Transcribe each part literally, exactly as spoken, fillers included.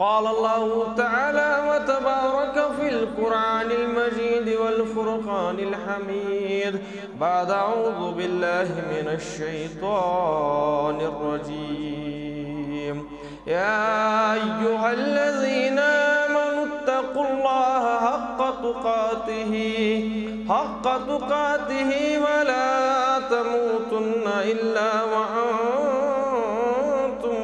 قال الله تعالى وتبارك في القرآن المجيد والفرقان الحميد بعد أعوذ بالله من الشيطان الرجيم يا أيها الذين آمنوا اتقوا الله حق تقاته حق تقاته ولا تموتن إلا وأنتم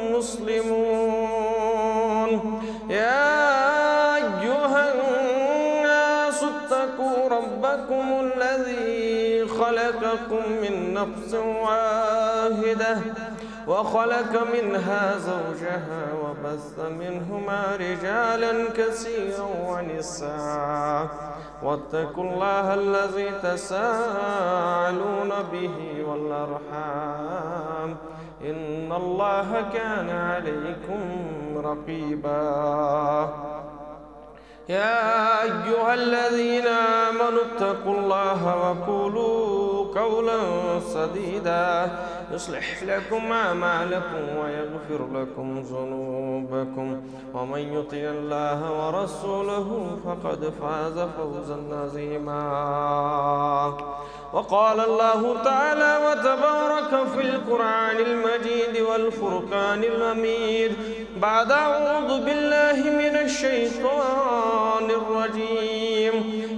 مسلمون يا أيها الناس اتقوا ربكم الذي خلقكم من نفس واحدة وخلق منها زوجها وبث منهما رجالا كثيرا ونساء واتقوا الله الذي تساءلون به والأرحام إن الله كان عليكم رقيبا يا أيها الذين آمنوا اتقوا الله وقولوا قولا سديدا يصلح لكم أعمالكم ويغفر لكم ذنوبكم ومن يطع الله ورسوله فقد فاز فوزا عظيما وقال الله تعالى وتبارك في القرآن المجيد والفرقان الحميد بعد أعوذ بالله من الشيطان الرجيم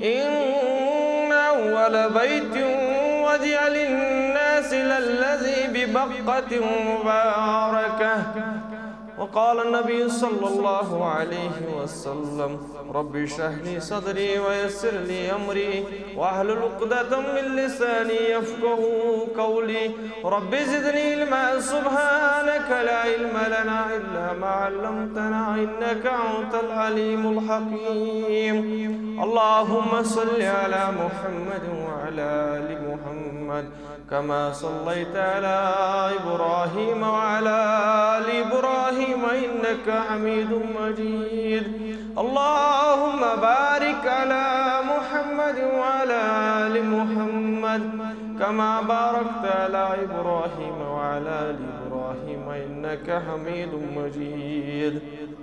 إن أول بيت وضع للناس للذي ببقة مباركة وقال النبي صلى الله عليه وسلم رب اشرح لي صدري ويسر لي أمري واحلل عقدة من لساني يفقهوا قولي رب زدني علما سبحانك لا علم لنا إلا ما علمتنا إنك أنت العليم الحكيم اللهم صل على محمد وعلى آل محمد كما صليت على إبراهيم وعلى آل إبراهيم إنك حميد مجيد اللهم بارك على محمد وعلى آل محمد كما باركت على إبراهيم وعلى آل إبراهيم إنك حميد مجيد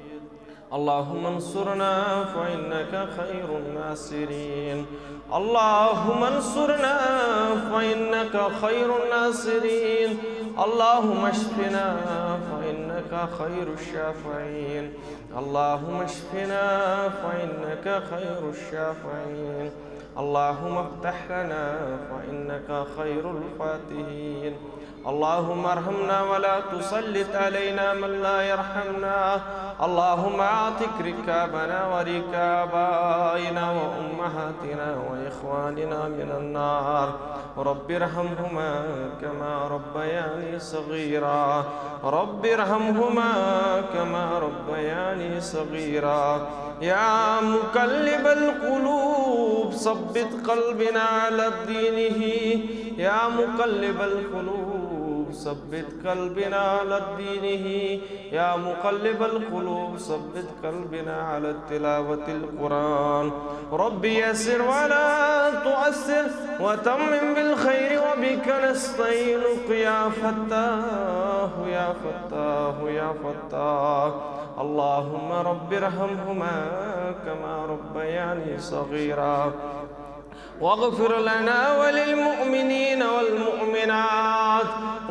اللهم انصرنا فإنك خير الناصرين اللهم انصرنا فإنك خير الناصرين اللهم اشفنا فإنك خير الشافعين اللهم اشفنا فإنك خير الشافعين اللهم افتح لنا فإنك خير الفاتحين اللهم ارحمنا ولا تسلط علينا من لا يرحمنا اللهم اعتق ركابنا وركاب آبائنا وأمهاتنا وإخواننا من النار رب ارحمهما كما ربياني صغيرا رب ارحمهما كما ربياني صغيرا يا مقلب القلوب ثبت قلبنا على دينه يا مقلب القلوب ثبت قلبنا على دينه يا مقلب القلوب ثبت قلبنا على تلاوة القرآن ربي يسر ولا تؤثر وتمم بالخير وبك نستعينك يا فتاه يا فتاه يا فتاه اللهم رب ارحمهما كما ربياني صغيرا واغفر لنا وللمؤمنين والمؤمنات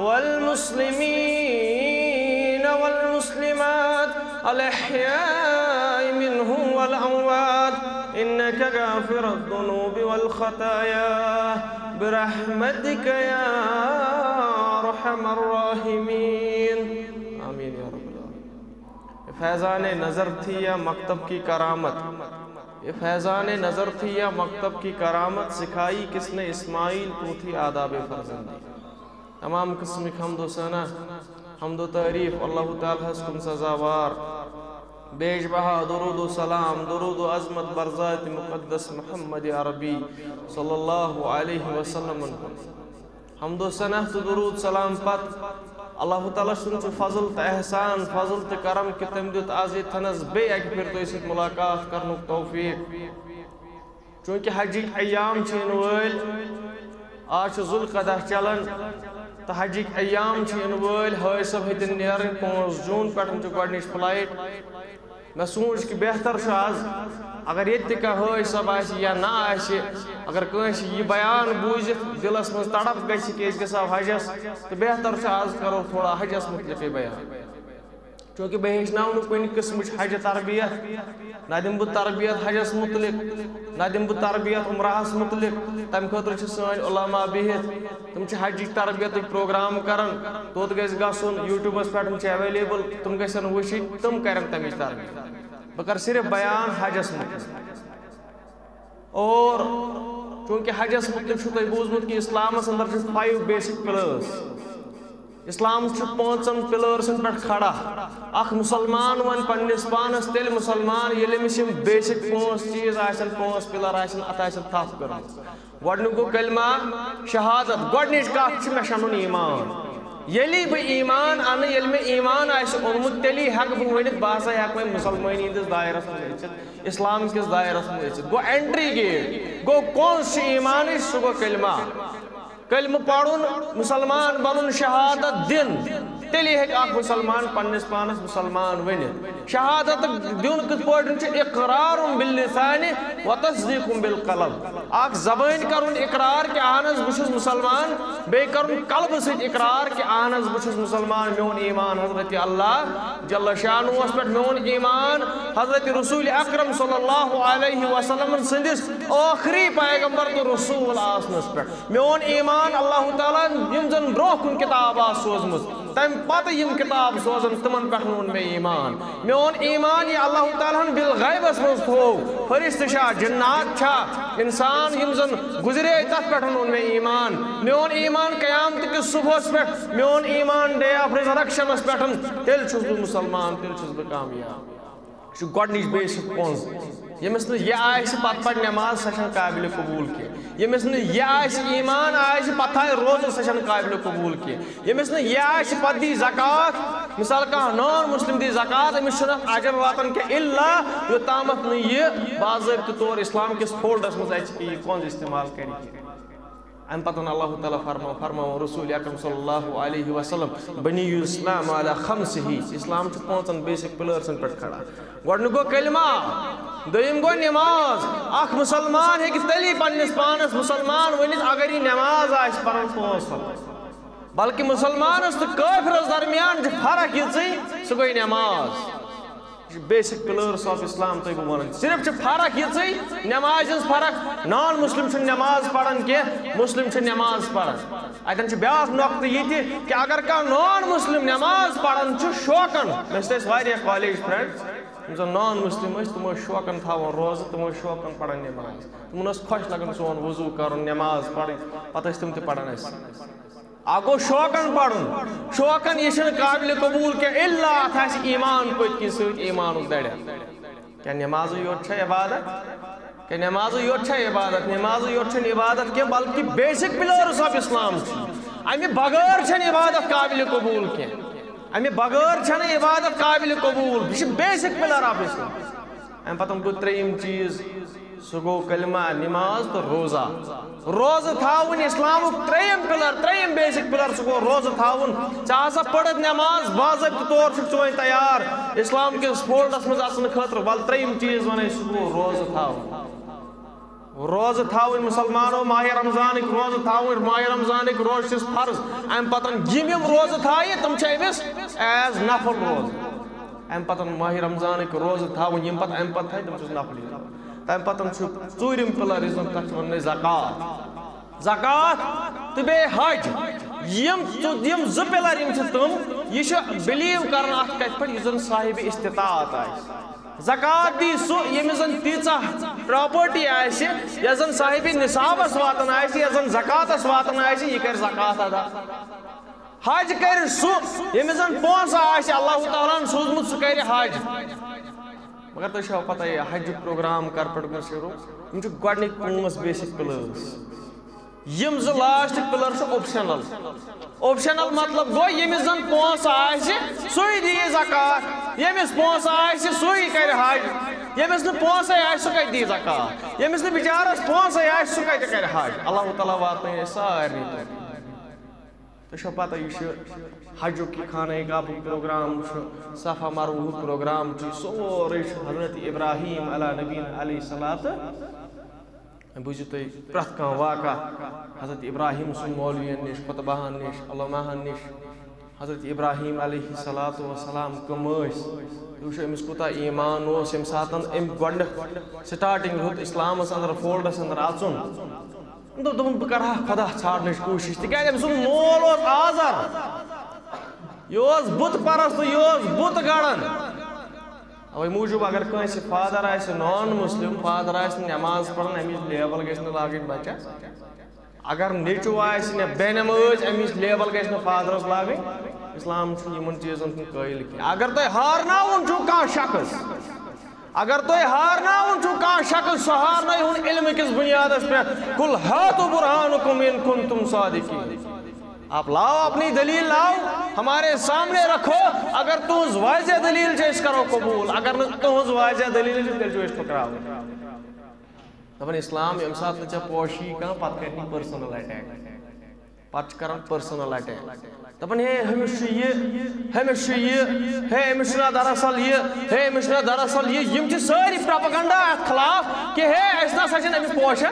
والمسلمين والمسلمات الأحياء منهم والأموات إنك غافر الذنوب والخطايا برحمتك يا أرحم الراحمين آمين يا رب العالمين फैज़ान नज़र थी या मकतब की करामत ये फैज़ान नज़र थी या मकतब की करामत सिखाई किसने इस्माइल को थी आदाब फर्जंदी तमाम किस्म की हम्द सना हम्द तारीफ़ अल्लाह ताला कुन सज़ावार बेश बहा दुरूद सलाम दुरूद अज़मत बरज़ात मुक़द्दस मोहम्मद अरबी सल्लल्लाहु अलैहि वसल्लम हम्द सना तो दुरूद सलाम पत अल्लाह ताला सुन फजल तो एहसान फजल तो करम कि तम दुत आज थनस बे एक फिर तो इस मुलाकात करने तौफीक चूँकि हजिक अयाम इन वल आज जुल्क़दा चलान तो हजिक अयाम इन वल हज सब हतन नेरन पाँच जून पे गडनिच फ्लाइट میں سوچ کہ بہتر چھُ آز اگر یہ کانٛہہ حٲج صٲب آسہِ یا نہ آسہِ اگر کٲنٛسہِ یہِ بیان بوٗزِتھ دِلس منٛز تڑپ گژھِ کہ أسۍ گژھو حجس تہٕ بہتر چھُ آز کرو تھوڑا حجس متعلقٕے بیان چونکہ بہٕ ہیٚچھناو نہٕ کُنہِ قٕسمٕچ حجہِ تربیت نہ دِمہٕ بہٕ تربیت حجس متعلق نہ دِمہٕ بہٕ تربیت عمرہس متعلق تمہِ خٲطرٕ چھِ سٲنۍ علما بِہِتھ تِم چھِ حجِچ تربیتٕکۍ پروگرام کران توٚت گژھِ گژھُن یوٗٹیوٗبس پٮ۪ٹھ چھِ ایویلیبل تِم گژھن وٕچھِنۍ تِم کرن تمِچ تربیت بہٕ کرٕ صرف بیان حجس متعلق اور چونکہ حجس متعلق چھُو تۄہہِ بوٗزمُت کہ اسلامس اندر چھِ فایو بیسک پلٲرس اسلام چھُ پانٛژن پلٲرسن پٮ۪ٹھ کھڑا اکھ مُسلمان ون پننس پانس تیٚلہِ مُسلمان ییٚلہِ أمِس یِم بیسک پانٛژھ چیٖز آسن پانٛژھ پِلر آسن اتھ آسن تھپھ کٔرمٕژ گۄڈنیُک گوٚو کلمہ شہادت گۄڈنِچ کتھ چھِ مےٚ چھُ انُن ایٖمان ییٚلی بہٕ ایٖمان انہٕ ییٚلہِ مےٚ ایٖمان آسہِ اوٚنمُت تیٚلی ہٮ۪کہٕ بہٕ ؤنِتھ بہٕ ہسا ہٮ۪کہٕ وۄنۍ مُسلمٲنی ہٕنٛدِس دایرس منٛز أژِتھ اسلام کِس دایرس منٛز أژِتھ گوٚو اینٹری گیٹ گوٚو کونٛز چھِ ایٖمانٕچ سُہ گوٚو کلمہ کلمہ پرُن مُسلمان بنُن شہادت دِن تیٚلی ہیٚکہِ اکھ مُسلمان پننس پانس مُسلمان ؤنِتھ شہادت دیُن کِتھ پٲٹھۍ چھُ اقرارُن باللسانِ و تصدیٖقُن بالقلب اکھ زبٲنۍ کرُن اقرار کہ اہن حظ بہٕ چھُس مُسلمان بیٚیہِ کرُن قلبہٕ سۭتۍ اقرار کہ اہن حظ بہٕ چھُس مُسلمان میون ایٖمان حضرت اللہ جل شانہُوس پٮ۪ٹھ میون ایٖمان حضرت رسول اکرم صلی اللہ علیہ وسلم سٕنٛدِس ٲخری پیغمبر تہٕ رسول آسنس پٮ۪ٹھ میون ایٖمان اللہ تعالیٰ یِم زن برونٛہہ کُن کِتاب آسہٕ سوزمٕژ تمہِ پتہٕ یِم کِتاب سوزن تِمن پٮ۪ٹھ اوٚن مےٚ ایٖمان میون ایٖمان یہِ اللہ تعالیٰ ہن بالغیبس منٛز تھوو فرشتہٕ چھا جنات چھا انسان یِم زن گُزرے تتھ پٮ۪ٹھ اوٚن مےٚ ایٖمان میون ایٖمان قیامتہٕ کِس صبحس پٮ۪ٹھ میون ایٖمان ڈے آف ریزریکشنس پٮ۪ٹھ تیٚلہِ چھُس بہٕ مُسلمان تیٚلہِ چھُس بہٕ کامیاب یہِ چھُ گۄڈنِچ بیسِک پونٛز ییٚمِس نہٕ یہِ آسہِ پتہٕ پرِ نٮ۪ماز سۄ چھنہٕ قابلِ قبوٗل کینٛہہ ییٚمِس نہٕ یہِ آسہِ ایٖمان آسہِ پتہٕ تھایہِ روزٕ سۄ چھنہٕ قابلِ قبوٗل کینٛہہ ییٚمِس نہٕ یہِ آسہِ پتہٕ دی زکات مثال کانٛہہ نان مسلم دی زکات أمِس چھُنہٕ اتھ اجر واتان کینٛہہ الا یوٚتامتھ نہٕ یہِ باضٲبطہٕ طور اسلام کِس فولڈس منٛز اژِ کہِ یہِ کونٛز استعمال کرِ امہِ پتہٕ ووٚن اللہ تعالیٰ فرماو فرماو رسول اکرم صلی اللہ علیہ وسلم بنیُّ الاسلام علی خمسہِ اسلام چھُ پانٛژن بیسک پلٲرسن پٮ۪ٹھ کھڑا گۄڈنیُک گوٚو کلمہ دوٚیِم گوٚو نٮ۪ماز اکھ مُسلمان ہیٚکہِ تیٚلی پننِس پانس مُسلمان ؤنِتھ اگر یہِ نٮ۪ماز آسہِ پران پانٛژھ وقت بلکہِ مُسلمانس تہٕ کٲفرس درمیان چھِ فرق یِژٕے سُہ گٔے نٮ۪ماز یہ چھِ بیسک پلٲرس آف اسلام تۄہہِ بہٕ ونان صرف چھِ فرق یِژٕے نٮ۪مازِ ہٕنٛز فرق نان مسلم چھُنہٕ نٮ۪ماز پران کینٛہہ مسلم چھِ نٮ۪ماز پران اتٮ۪ن چھُ بیٛاکھ نۄقطہٕ یہِ تہِ کہِ اگر کانٛہہ نان مسلم نٮ۪ماز پران چھُ شوقن مےٚ سۭتۍ ٲسۍ واریاہ کالیج فرینڈ یِم زن نان مسلم ٲسۍ تِم ٲسۍ شوقن تھاوان روزٕ تِم ٲسۍ شوقن پران نٮ۪ماز تِمن اوس خۄش لگان سون وضوٗ کرُن نٮ۪ماز پرٕنۍ پتہٕ ٲسۍ تِم تہِ پران اَسہِ اکھ گوٚو شوقن پرُن شوقن یہِ چھُنہٕ قابلِ قبوٗل کینٛہہ الا اتھ آسہِ ایٖمان پٔتۍ کِنۍ سۭتۍ ایٖمانُک دڑٮ۪ر کیٛاہ نٮ۪مازٕے یوت چھا عبادت کیٛاہ نٮ۪مازٕے یوت چھا عبادت نٮ۪مازٕے یوت چھنہٕ عبادت کینٛہہ بلکہِ بیسک پلٲرس آف اسلام چھِ امہِ بغٲر چھنہٕ عبادت قابلِ قبوٗل کینٛہہ امہِ بغٲر چھنہٕ عبادت قابلِ قبوٗل یہِ چھِ بیسک پلر آف اسلام امہِ پتہٕ گوٚو ترٛیٚیِم چیٖز سُہ گوٚو کلمہ نٮ۪ماز تہٕ روزہ روزٕ تھاوُن اسلامُک ترٛیٚیِم پلر ترٛیٚیِم بیسک پلر سُہ گوٚو روزٕ تھاوُن ژےٚ ہسا پٔرٕتھ نٮ۪ماز باضٲبطہٕ طور چھُکھ ژٕ وۄنۍ تیار اسلام کِس فولڈس منٛز اژنہٕ خٲطرٕ ول ترٛیٚیِم چیٖز ونَے سُہ گوٚو روزٕ تھاوُن روزٕ تھاوٕنۍ مُسلمانو ماہِ رمضانٕکۍ روزٕ تھاوٕنۍ ماہِ رمضانٕکۍ روزٕ چھِس فرض امہِ پتہٕ یِم یِم روزٕ تھایہِ تِم چھِ أمِس ایز نفل روزٕ امہِ پتہٕ ماہِ رمضانٕکۍ روزٕ تھاوٕنۍ یِم پتہٕ امہِ پتہٕ تھایہِ تِم چھِس نفلی تھاوٕنۍ تمہِ پتہٕ چھُ ژوٗرِم پِلر یُس زن تتھ چھِ ونان زکات زکات تہٕ بیٚیہِ حج یِم یِم زٕ پِلر یِم چھِ تِم یہِ چھُ بِلیٖو کران اتھ کتھِ پٮ۪ٹھ یُس زن صاحبِ استطاعت آسہِ زکات دی سُہ ییٚمِس زن تیٖژاہ پراپرٹی آسہِ یۄس زن صاحبِ نِصابس واتان آسہِ یۄس زن زکاتس واتان آسہِ یہِ کرِ زکات ادا حج کرِ سُہ ییٚمِس زن پونٛسہٕ آسہِ اللہ تعالیٰ ہن سوٗزمُت سُہ کرِ حج مگر تۄہہِ چھوا پتہ یہِ حجُک پروگرام کر پٮ۪ٹھ گوٚو شروٗع یِم چھِ گۄڈنِکۍ پانٛژھ بیسک پلٲرس یِم زٕ لاسٹٕکۍ پلر چھِ اوپشنل اوپشنل مطلب گوٚو ییٚمِس زن پونٛسہٕ آسہِ سُے دِیہِ زکات ییٚمِس پونٛسہٕ آسہِ سُے کرِ حج ییٚمِس نہٕ پونٛسَے آسہِ سُہ کتہِ دِیہِ زکات ییٚمِس نہٕ بِچارس پونٛسَے آسہِ سُہ کتہِ کرِ حج اللہ تعالیٰ واتنٲیِن أسۍ سارنٕے تو پتہ یہ حج کی خانہ کعبہ پروگرام صفا مروہ پروگرام سورے حضرت ابراہیم علیہ نبی علیہ الصلوۃ بوزو تھی پرت کان واقع حضرت ابراہیم سن مولوین نش خطبہان نش علماءن نش حضرت ابراہیم علیہ الصلوۃ والسلام کم وچھو امس کوتا ایمان اوس یم ساتن ام گۄڈٕ سٹارٹنگ ہوت اسلامس اندر فولڈس اندر اژُن دو دون بہ کرہا خدا ژھانڈنٕچ کوشش تکیازِ أمۍ سُنٛد مول اوس آزر یہ اوس بت پرست یہ اوس بت گڑان اوے موجوب اگر کٲنٛسہِ فادر آسہِ نان مسلم فادر آسہِ نماز پران امِچ لیبل گژھِ نہٕ لاگٕنۍ بچس اگر نیٚچوٗ آسہِ نہ بے نمٲز امِچ لیبل گژھِ نہٕ فادرس لاگٕنۍ اسلام چھُنہٕ یِمن چیٖزن ہُنٛد قٲیل کینٛہہ اگر تۄہہِ ہارناوُن چھُو کانٛہہ شخص اگر تۄہہِ ہارناوُن چھُو کانٛہہ شخص سُہ ہارنٲیہُن علمہٕ کِس بُنیادس پٮ۪ٹھ قُل ہاتُو برہانکم ان کنتم صادقین آپ لاؤ اپنی دلیل لاؤ ہمارے سامنے رکھو اگر تہنٛز واضح دلیل چھِ أسۍ کرو قبوٗل اگر نہٕ تہنٛز واضح دلیل چھِ تیٚلہِ چھُ أسۍ ٹھُکراوٕنۍ دپان اسلام ییٚمہِ ساتہٕ نہٕ ژےٚ پوشی کانٛہہ پتہٕ کرِ پٔرسنل اٹیک پتہٕ چھِ کران پٔرسنل اٹیک دپان ہے ہمس چھُ یہِ ہمس چھُ یہِ ہے أمِس چھُنہ دراصل یہِ ہے أمِس چھُنہ دراصل یہِ یِم چھِ سٲری پراپگنڈا اتھ خلاف کہ ہے أسۍ نسا چھِنہٕ أمِس پوشان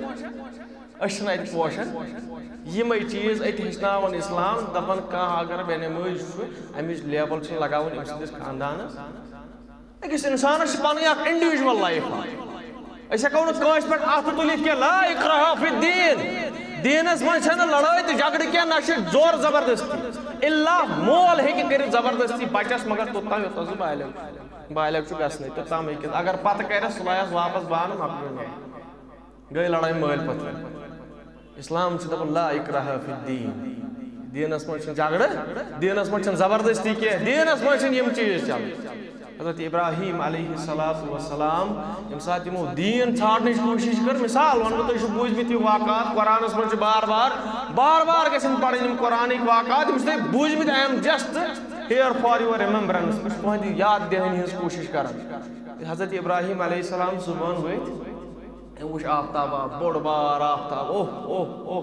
أسۍ چھِنہٕ اَتہِ پوشان یِمے چیٖز اَتہِ ہیٚچھناوان اسلام دپان کانٛہہ اگر بے نمٲز چھُ امِچ لیبل چھِ لگاوٕنۍ أمۍ سٕنٛدِس خاندانس أکِس اِنسانس چھِ پنٕنۍ اکھ انڈیوجول لایف أسۍ ہٮ۪کو نہٕ کٲنٛسہِ پٮ۪ٹھ اَتھٕ تُلِتھ کینٛہہ لا اِکراہ فی الدیٖن دیٖنس منٛز چھنہٕ لڑٲے تہٕ جگڑٕ کینٛہہ نہ چھِ زور زبردستی الا مول ہیٚکہِ کٔرِتھ زبردستی بچس مگر توٚتام یوٚتام سُہ بالغ بالغ چھُ گژھنٕے توٚتام ہیٚکہِ اگر پتہٕ کرٮ۪س سُہ لایس واپس بانہٕ مۄکلیو گٔے لڑٲے مٲلۍ پتہٕ اسلام چھُ دپان لا اکراہ فی الدین دیٖنس منٛز چھنہٕ جگڑٕ دیٖنس منٛز چھنہٕ زبردستی کینٛہہ دیٖنس منٛز چھِنہٕ یِم چیٖز چلان حضرت ابراہیم علیہ الصلوۃ والسلام ییٚمہِ ساتہٕ یِمو دیٖن ژھانڈنٕچ کوٗشش کٔر مثال ونہٕ بہٕ تۄہہِ چھُو بوٗزمٕتۍ یِم واقعات قرآنس منٛز چھِ بار بار بار بار گژھن پرٕنۍ یِم قرآنٕکۍ واقعات یِم چھِ تۄہہِ بوٗزمٕتۍ I am just here for your remembrance بہٕ چھُس تُہنٛدِ یاد دِہٲنی ہٕنٛز کوٗشش کران حضرت ابراہیم علیہ السلام صُبحن ؤتھۍ أمۍ وٕچھ آفتابا بوٚڑ بار آفتاب اوہ اوہ اوہ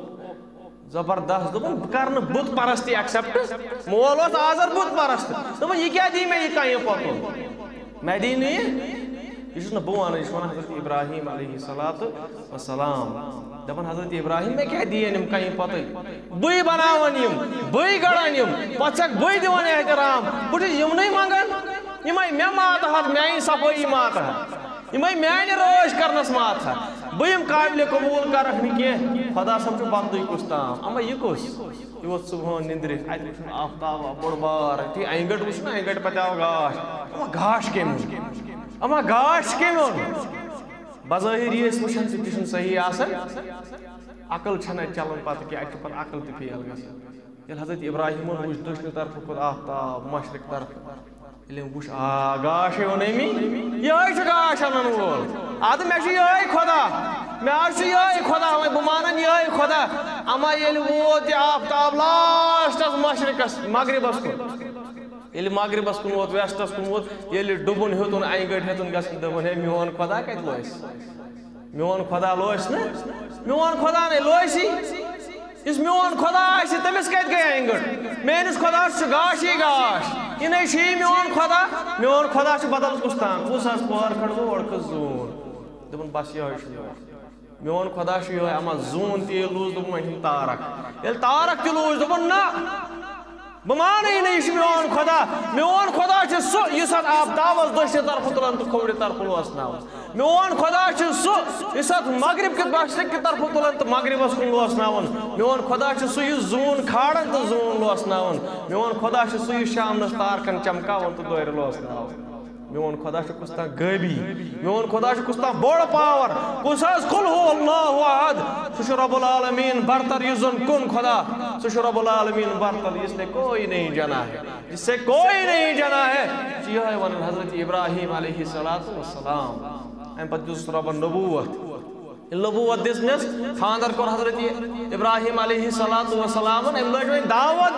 زبردست دوٚپُن بہٕ کرٕ نہٕ بُت پرستی ایکسپٹ مول اوس آزر بُت پرست دوٚپُن یہِ کیٛاہ دی مےٚ یہِ کَنہِ پۄتُل مےٚ دی نہٕ یہِ یہِ چھُس نہٕ بہٕ وَنان یہِ چھُ وَنان حضرت ابراہیم علیہ الصلوۃ والسلام دپان حضرت ابراہیم مےٚ کیٛاہ دِیَن یِم کَنہِ پۄتٕلۍ بٕے بناوان یِم بٕے گڑان یِم پتہٕ چھَکھ بٕے دِوان احترام بہٕ چھُس یِمنٕے منٛگان یِمے مےٚ ماتحت میٛانہِ صفٲیی ماتحت یِمے میٛانہِ رٲچھ کرنس ماتحت بہٕ یِم قابلِ قبوٗل کرکھ نہٕ کینٛہہ خۄدا صٲب چھُ بدلٕے کُس تام اما یہِ کُس یہِ ووت صُبحن نِندرِ اتہِ وٕچھُن آفتابا بوٚڑ بار یُتھُے انہِ گٔٹۍ وٕچھ نا انہِ گٔٹۍ پتہٕ آو گاش اما گاش کٔمۍ اوٚن اما گاش کٔمۍ اوٚن بظٲہِر یہِ أسۍ وٕچھان تہِ تہِ چھُنہٕ صحیح آسان عقل چھنہٕ اَتہِ چلان پتہٕ کینٛہہ اَتہِ چھُ پتہٕ عقل تہِ فیل گژھان ییٚلہِ حضرت ابراہیمن وٕچھ دٔچھنہِ طرفہٕ کھوٚت آفتاب مشرق طرفہٕ ییٚلہِ أمۍ وٕچھ آ گاشے اوٚن أمی یِہوٚے چھُ گاش اَنن وول اَدٕ مےٚ چھُ یِہوٚے خۄدا مےٚ حظ چھُ یِہوٚے خۄدا وۄنۍ بہٕ مانان یِہوٚے خۄدا اما ییٚلہِ ووت یہِ آفتاب لاسٹس مشرقس مغربس کُن ییٚلہِ مغربس کُن ووت ویسٹس کُن ووت ییٚلہِ ڈُبُن ہیوٚتُن انہِ گٔٹۍ ہیوٚتُن گژھُن دوٚپُن ہے میون خۄدا کتہِ لوسہِ میون خۄدا لوسہِ نہٕ میون خۄدا نے لوسی یُس میون خۄدا آسہِ تٔمِس کتہِ گٔے انہِ گٔٹۍ میٲنِس خۄداس چھُ گاشٕے گاش یہِ نے چھُیی میون خۄدا میون خۄدا چھُ بدل کُس تام کُس حظ پٲر کھٔڑ گوٚو اورٕ کھٔژ زوٗن دوٚپُن بس یِہوٚے چھُ میون خۄدا چھُ یِہوٚے اما زوٗن تہِ ییٚلہِ لوٗز دوٚپُن وۄنۍ چھُنہٕ تارک ییٚلہِ تارک تہِ لوٗز دوٚپُن نہ بہٕ مانٕے نہٕ یہِ چھُ میون خۄدا میون خۄدا چھُ سُہ یُس اتھ آفتابس دٔچھنہِ طرفہٕ تُلان تہٕ کھوورِ طرفہٕ لوسناوان میون خۄدا چھُ سُہ یُس اتھ مغرب کہِ مشرق کہِ طرفہٕ تُلان تہٕ مغربس کُن لوسناوان میون خۄدا چھُ سُہ یُس زوٗن کھالان تہٕ زوٗن لوسناوان میون خۄدا چھُ سُہ یُس شامنس تارکن چمکاوان تہٕ دورِ لوسناوان میون خۄدا چھُ کُس تام غٲبی میون خۄدا چھُ کُس تام بوٚڑ پاور کُس حظ قُل ہو اللہ احد سُہ چھُ رب العالمیٖن برتر یُس زن کُن خۄدا سُہ چھُ رب العالمیٖن برتر یُس نے کوئی نہیں جانا ہے جس سے کوئی نہیں جانا ہے چھُ یِہوٚے ونان حضرت ابراہیم علیہ الصلوۃ والسلام امہِ پتہٕ دِژ رۄبن نبوٗوت ییٚلہِ نبوٗوت دِژنس خانٛدر کوٚر حضرت ابراہیم علیہ الصلوۃ والسلامن أمۍ لٲج وۄنۍ دعوت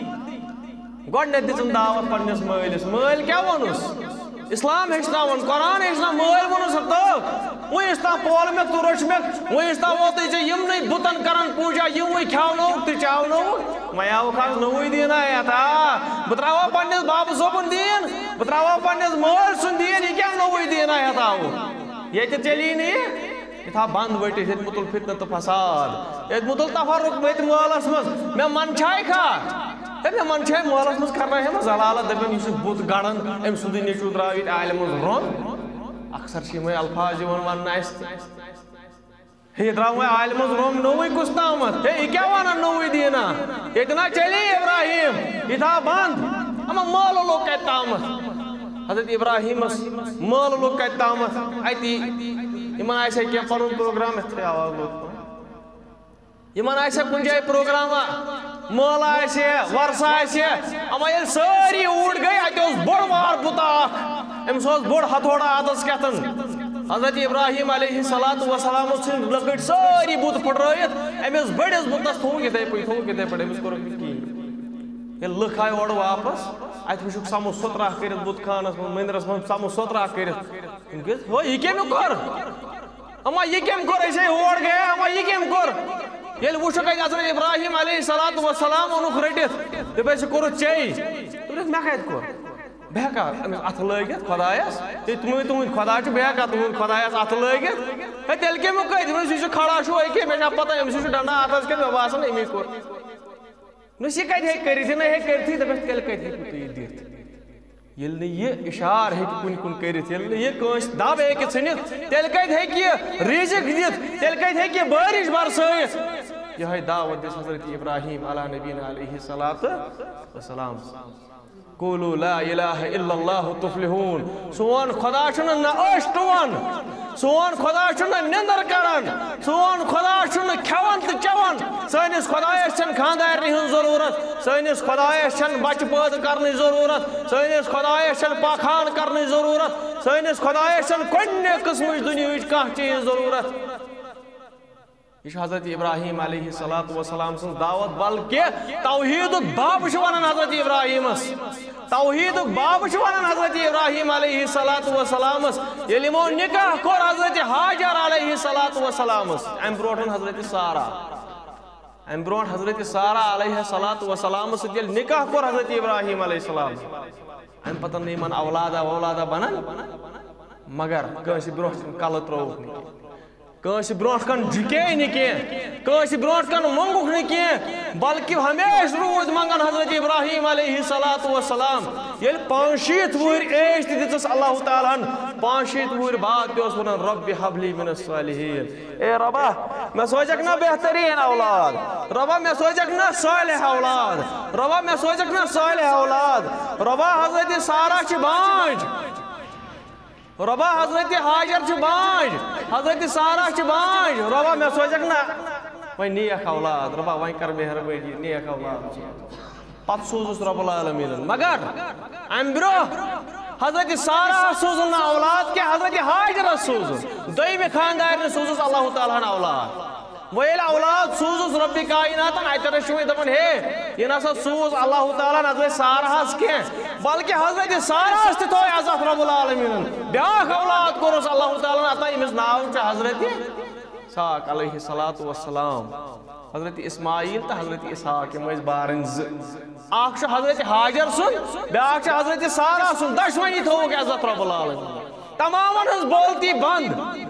دِنۍ گۄڈٕنیتھ دِژٕن دعوت پننِس مٲلِس مٲلۍ کیٛاہ ووٚنُس اسلام ہیٚچھناوان قرآن ہیٚچھناوان مٲلۍ ووٚنُس تو وٕنیُس تام پولمکھ تہٕ روٚچھمکھ وٕنیُس تام ووتُے ژےٚ یِمنٕے بُتن کران پوٗجا یِموٕے کھیاونووُکھ تہٕ چاونووُکھ میں آو خاص نوی دین آیت آ بتراوا پنس باب صوبن دین بتراوا پنس مول سن دین یہ کیا نوی دین آیت آو یہ تے چلی نہیں یہ تھا بند وٹی یہ متل فتنہ تو فساد یہ متل تفرق بیت مولس مز میں من چھائی کھا میں من چھائی مولس مز کر رہے ہیں زلالت دبن یہ بت گڑن ام سندی نیچو دراویت عالم رون اکثر چھ میں الفاظ یون ون اس یہ دراو عالم روم نوی کس تامت یہ کیا وانا نوی دینا اتنا چلی ابراہیم یہ تھا بند اما مول لوگ کہت تامت حضرت ابراہیم مول لوگ کہت تامت ایتی یمن آئیسے کیا پرون پروگرام اتھے آواز لوگ یمن آئیسے کن جائے پروگرام مول آئیسے ورسا آئیسے اما یہ ساری اوڑ گئی آئیتے اس بڑ وار بطاق ام سوز بڑ ہتھوڑا آدس کہتن حضرت ابراہیم علیہ السلام سن لکٹ ساری بت پھٹرائیت امس بڑس بتس تھو یہ دے پہ تھو یہ دے پہ امس کور کی یہ لکھ آئے اور واپس ات وچھک سامو سترہ کرت بت خانس مندرس من سامو سترہ کرت ہو یہ کیم کر اما یہ کیم کر ایسے اور گئے اما یہ کیم کر یہ وچھک حضرت ابراہیم علیہ السلام انوک رٹت دے سے کور چی میں قید کر بہکا اتھ لگت خدایس تم تم خدا بہکا تم خدایس اتھ لگت تیل کم کت کھڑا شو یہ مے پتہ امس ڈنڈا اتس کے مے باسان امی کور نس یہ کت ہیک کرت نہ ہیک کرتھی دپس تیل کت ہیک تھی دت یل یہ اشار ہیک کن کن کرت یل یہ کس دب ہیک ژھنت تیل کت ہیک یہ رزق دت تیل کت ہیک یہ بارش برسائت یہ دعوت دس حضرت ابراہیم علی نبینا علیہ الصلوۃ والسلام قولوا لا الہ الا اللہ تفلحون سون خدا چھن نہ اش ٹون سون خدا چھن نندر کران سون خدا چھن کھوان تہ چوان سانس خدایس چھن خاندارنی ہن ضرورت سانس خدایس چھن بچ پید کرنی ضرورت سانس خدایس چھن پاخان کرنی ضرورت سانس خدایس چھن کنے قسمچ دنیاہچ کانٛہہ چیز ضرورت یہ حضرت ابراہیم علیہ السلام سن دعوت بلکہ توحید باب ونان حضرت ابراہیم توحید باب ونان حضرت ابراہیم علیہ السلام یل یمو نکاح کور حضرت حاجر علیہ السلام ام برونٹھ حضرت سارا ام برونٹھ حضرت سارا علیہ السلام یل نکاح کور حضرت ابراہیم علیہ السلام ام پتہ نہیں اولادا اولادہ بنان مگر کٲنٛسہِ برونٛٹھ کن کلہٕ ترووُکھ نہٕ کٲنٛسہِ برونٛٹھ کن جھُکے نہٕ کینٛہہ کٲنٛسہِ برونٛٹھ کن منگُکھ نہٕ کینٛہہ بلکہ ہمیشہ روٗد منگان حضرت ابراہیم علیہ السلام ییٚلہِ پانٛژشیٖتھ وُہٕرۍ ایج تہِ دِژٕس اللہ تعالیٰ ہن پانٛژشیٖتھ وُہٕرۍ بعد تہِ اوس ونان رۄبِ حبلی من الصالحین اے ربا مےٚ سوزکھ نا بہتریٖن اولاد ربا مےٚ سوزکھ نا صالح اولاد ربا مےٚ سوزکھ نا صالح اولاد ربا حضرت سارا چھِ بانج ربا حضرت حاجر چھ بانج حضرت سارا چھ بانج ربا میں سوچک نا وہیں نیک اولاد ربا وہیں کر مہربانی نیک اولاد پت سوزس رب العالمین مگر ام برو حضرت سارا سوزن اولاد کے حضرت حاجر سوزن دویمہ خاندار نے سوزس اللہ تعالیٰ اولاد ویل اولاد سوزس رب کائنات اتر شوی دپن ہے یہ نسا سوز اللہ تعالیٰ حضرت سارا کی بلکہ حضرت سارا تہ تھو عزت رب العالمین بیاکھ اولاد کورس اللہ تعالیٰ عطا امس ناو چھ حضرت اسحاق علیہ السلام حضرت اسماعیل تو حضرت اسحاق یم بارن ز اخ حضرت حاجر سن بیاکھ حضرت سارا سن دشوانی تھوک عزت رب العالمین تمامن ہز بولتی بند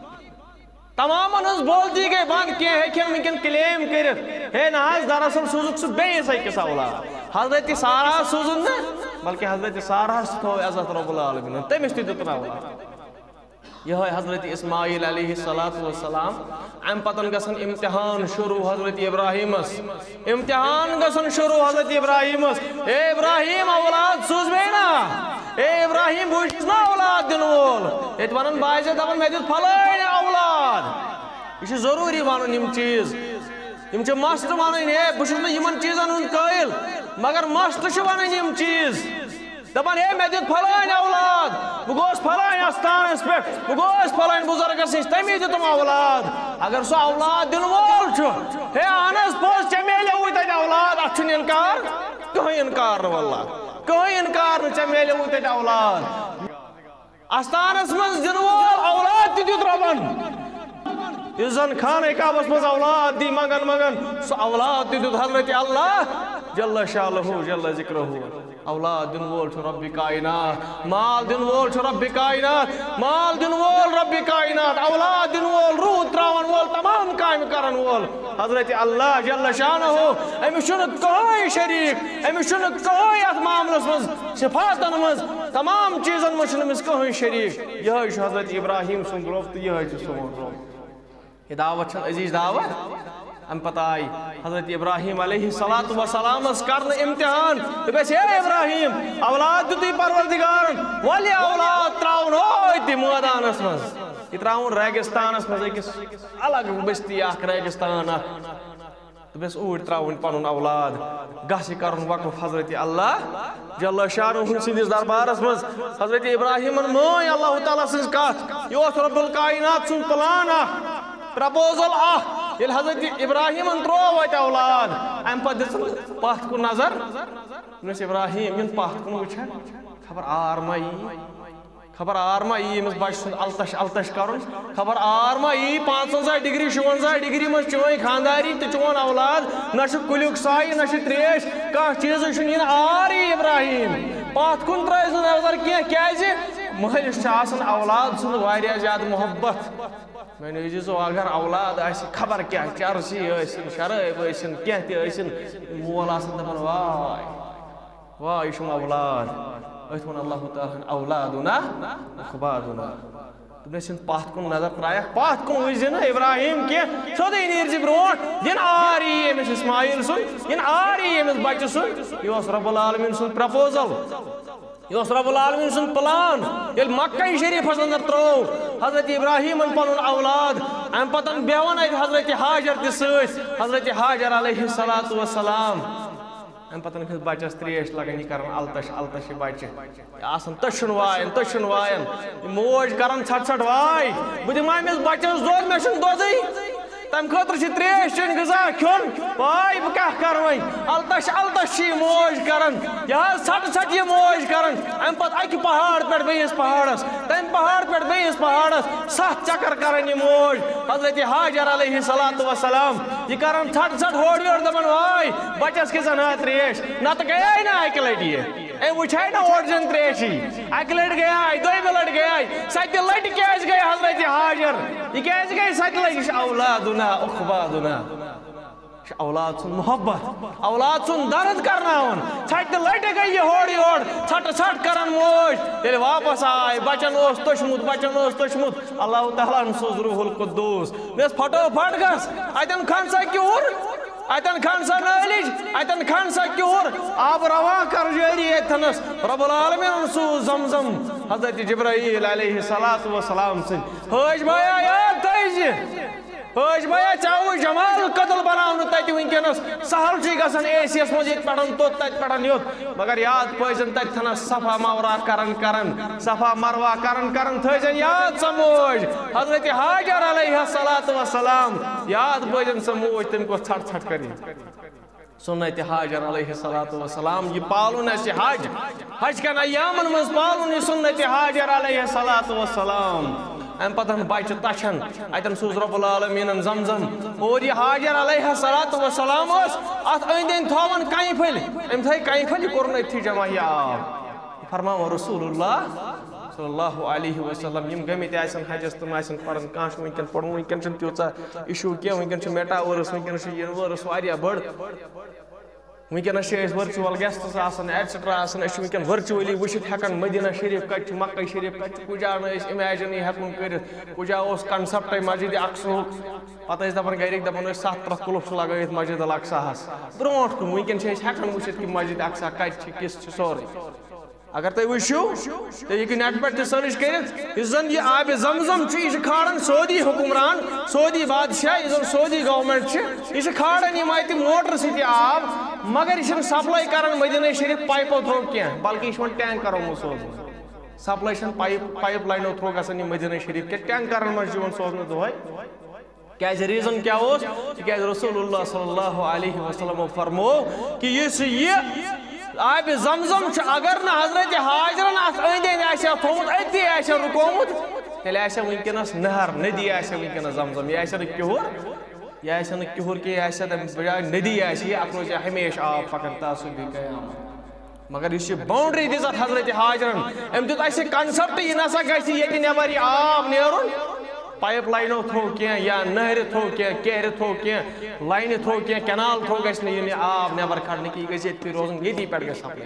تمامن ہز بولتی گئی بند کی ہیکن ونکن کلیم کرت ہے ناز دراصل سوزک سہ بیس اکس اولاد حضرت سارا سوزن نا بلکہ حضرت سارا تھو عزت رب العالمین تمس تہ دتن اولاد یہ حضرت اسماعیل علیہ السلام ام پتن گسن امتحان شروع حضرت ابراہیمس امتحان گسن شروع حضرت ابراہیمس اے ابراہیم اولاد سوز بینا اے ابراہیم بوچھس نا اولاد دن وول یہ ونن باعث دپن مے دت پھلٲنۍ اولاد یہ ضروری ونن یم چیز یم چھ مست ونن ہے بہ چھس نہٕ یمن چیزن ہُنٛد قٲیل مگر مست چھ ونن یم چیز دپان ہے مے دت پھلٲنۍ اولاد بہ گوس پھلٲنۍ استانس پٮ۪ٹھ بہ گوس پھلٲنۍ بزرگس نش تمی دتم اولاد اگر سہ اولاد دن وول چھ ہے اہن حظ پوٚز ژےٚ میلیوٕے تتہِ اولاد اتھ چھُنہٕ انکار کٕہٕنۍ انکار نہٕ واللہ کٕہٕنۍ انکار نہٕ ژےٚ میلیوٕے تتہِ اولاد استانس منٛز دن وول اولاد تہِ دیُت رۄبن زن خانہ کعبس مز اولاد دی منگن منگن سو اولاد دیت حضرت اللہ جل شانہ جل ذکرہ اولاد دن وول رب کائنات مال دن وول رب کائنات مال دن وول رب کائنات اولاد دن وول روح تراون وول تمام کام کرن وول حضرت اللہ جل شانہ امس چھنہ کوئی شریک امس چھنہ کوئی ات معاملس مز صفاتن مز تمام چیزن مز چھنہ امس کوئی شریک یہ حضرت ابراہیم سن روف تو یہ سون روف یہ دعوت چھن عزیز دعوت ام پتہ آئی حضرت ابراہیم علیہ السلام کرن امتحان دپس اے ابراہیم اولاد دیتی پروردگارن ولی اولاد تراؤن ہوتی میدانس مز یہ تراؤن ریگستانس مز اکس الگ بستی اخ ریگستان دپس اوٹ تراؤن پنن اولاد گژھِ کرن وقف حضرت اللہ جل شانہ سندس دربارس مز حضرت ابراہیمن مٲنۍ اللہ تعالیٰ سٕنٛز کتھ یہ اوس رب الکائنات سُنٛد پلان اکھ پرپوزل اخ یل حضرت ابراہیم ترو وت اولاد ام پتہ دژ پتھ کن نظر دپس ابراہیم ین پتھ کن وچھان خبر آر ما یی خبر آر ما یی امس بچہ سن التش التش کرن خبر آر ما یی پانژونزہ ڈگری شُونزہ ڈگری مز چون خانداری تو چون اولاد نہ کلیک سائی نہ تریش کانٛہہ چیز چھُنہٕ آر یی ابراہیم پتھ کن ترٲیِو نظر کینٛہہ کیازِ مٲلِس چھُ آسان اولاد سُنٛد واریاہ زیادٕ محبت میں نے جو اگر اولاد آسی خبر کیا چرسی آسن شراب آسن کیا تی آسن مول آسن دپان وائی وائی شم اولاد اتمن اللہ تعالیٰ اولادنا اخبادنا تم نے پات کن نظر ترائے پات کن وزن ابراہیم کی سودی نیرزی برونٹ ین آری امس اسماعیل سن ین آری امس بچہ سن یہ رب العالمین سن پرپوزل یہ رب العالمین سن پلان یل مکہ شریف اندر ترو حضرت ابراہیم پن اولاد ام پتن بیون حضرت حاجر تہ ست حضرت حاجر علیہ السلام ام پتن کھس بچس تریش لگان یہ کران التش التش بچہ آسان تشن وائن تشن وائن موج کران ژھٹ ژھٹ واے بہ دمہ امس بچس دود مے چھن دودی تم خاطر چھ تریش چن غذا کھیون واے بہ کیا کر وۄنۍ التش التش چھ موج کران یہ ژھٹ ژھٹ یہ موج کران ام پتہ اکہ پہاڑ پہ بیس پہاڑس تم پہاڑ پہ بیس پہاڑس ستھ چکر کران یہ موج حضرت حاجر علیہ السلام یہ کران ژھٹ ژھٹ ہور یور دپان واے بچس کھسان ہا تریش نتہ گٔیے نا اکہ لٹہ یہ اے وچھے نا اورجن تریشی اکہ لٹہ گٔیے دویمہ لٹہ گٔیے ستہ لٹہ کیاز گٔے حضرت حاجر یہ کیاز گٔے ستہ لٹہ یہ اولادنا اخبادنا اولاد سن محبت اولاد سن درد کرناون ژھٹہ لٹہ گئی یہ ہور یور ژھٹ ژھٹ کران موج ییٚلہِ واپس آے بچن اوس توٚچمُت بچن اوس توٚچمُت اللہ تعالیٰ ہن سوز روح القدوس مےٚ پھٹو پھٹ گژھ اتٮ۪ن کھن سا کیوٗر اتن کھن سا نٲلِج اتن کھن سا کیوٗر آب روا کر جٲری ییٚتھنس رب العالمین سوز زمزم حضرت جبرائیل علیہ السلام سٕنٛدۍ حٲج بھیا یاد تھٲیزِ حٲج بھیا چاو جمال قتل بناونہٕ تتہِ ونکیٚنس سہل چھُ گژھان اے سی یس منٛز ییٚتہِ پٮ۪ٹھن توٚت تتہِ پٮ۪ٹھن یوٚت مگر یاد پٲیزن تتہِ تھنس صفا مورا کرن کرن صفا مروا کرن کرن تھٲیزن یاد سۄ موج حضرت حاجر علیہ السلام یاد پٲیزن سۄ موج تٔمۍ کوٚر ژھٹ ژھٹ کٔرِتھ سنت حاجر علیہ السلام یہ پالن اسہ حج حج کن ایامن مز پالن یہ سنت حاجر علیہ السلام ام پتن بچہ تچھن اتن سوز رب العالمین زمزم اور یہ حاجر علیہ السلام ات اند اند تھاون کئی پھل ام تھائی کئی پھل کورن اتھی جمع یہ آب فرماو رسول اللہ صلی اللہ علیہ وسلم یم گمت آسن حجس تم آسن پڑھن کانچ ونکن پڑھن ونکن چھ تیوژا ایشو کی ونکن میٹا ورس ونکن ورس واریاہ بڑ ونکس ورچوئل گیسٹس آسان ایٹسٹرا آسان اس ونکن ورچولی وچھت ہیکان مدینہ شریف کت مکہ شریف کت کجا امیجن ہیکن کرت کجا اس کنسپٹ مسجد اقصا پتہ دپان گرک دپان ست ترہ کلف لگائت مسجد الاقصاس برونٹ کن ونکن ہیکان وچھت کہ مسجد اقصا کت کس سورے اگر تھی وچھو تو یہ نیٹ پہ سرچ کرت اس زن یہ آب زمزم یہ کھاڑان سعودی حکمران سعودی بادشاہ یہ زن سعودی گورنمنٹ یہ کھاڑان یہ اتہ موٹر سی آب مگر یہ سپلائی کران مدینہ شریف پائپو تھرو کی بلکہ یہ ٹینکرو من سوزن سپلائی پائپ پائپ لائنو تھرو گھن یہ مدینہ شریف کی ٹینکرن من سوزن دہے کیازِ ریزن کیا اس تکیازِ رسول اللہ صلی اللہ علیہ وسلم فرمو کہ یہ آب زمزم اگر نا حضرت حاجرن ات اند اند آسیا تھومت اتی آسیا رکومت تیل آسیا ونکس نہر ندی آسیا ونکس زمزم یہ آسیا کہور یہ آسیا کہور کی آسیا تم بجائے ندی آسیا ات روز ہمیشہ آب پکان تا سب قیامت مگر اس باؤنڈری دِژ حضرت حاجرن ام دیت اسہ کنسپٹ یہ نسا گژھِ ییٚتہِ نٮ۪بر یہ آب نیرُن پائپ لائنو تھو کیا یا نہر تھو کیا کہر تھو کیا لائن تھو کیا کینال تھو گژھِ نہٕ یہِ آب نٮ۪بر کھڑنہٕ کی گژھِ ییٚتہِ روزُن ییٚتی پٮ۪ٹھ گژھِ سپلاے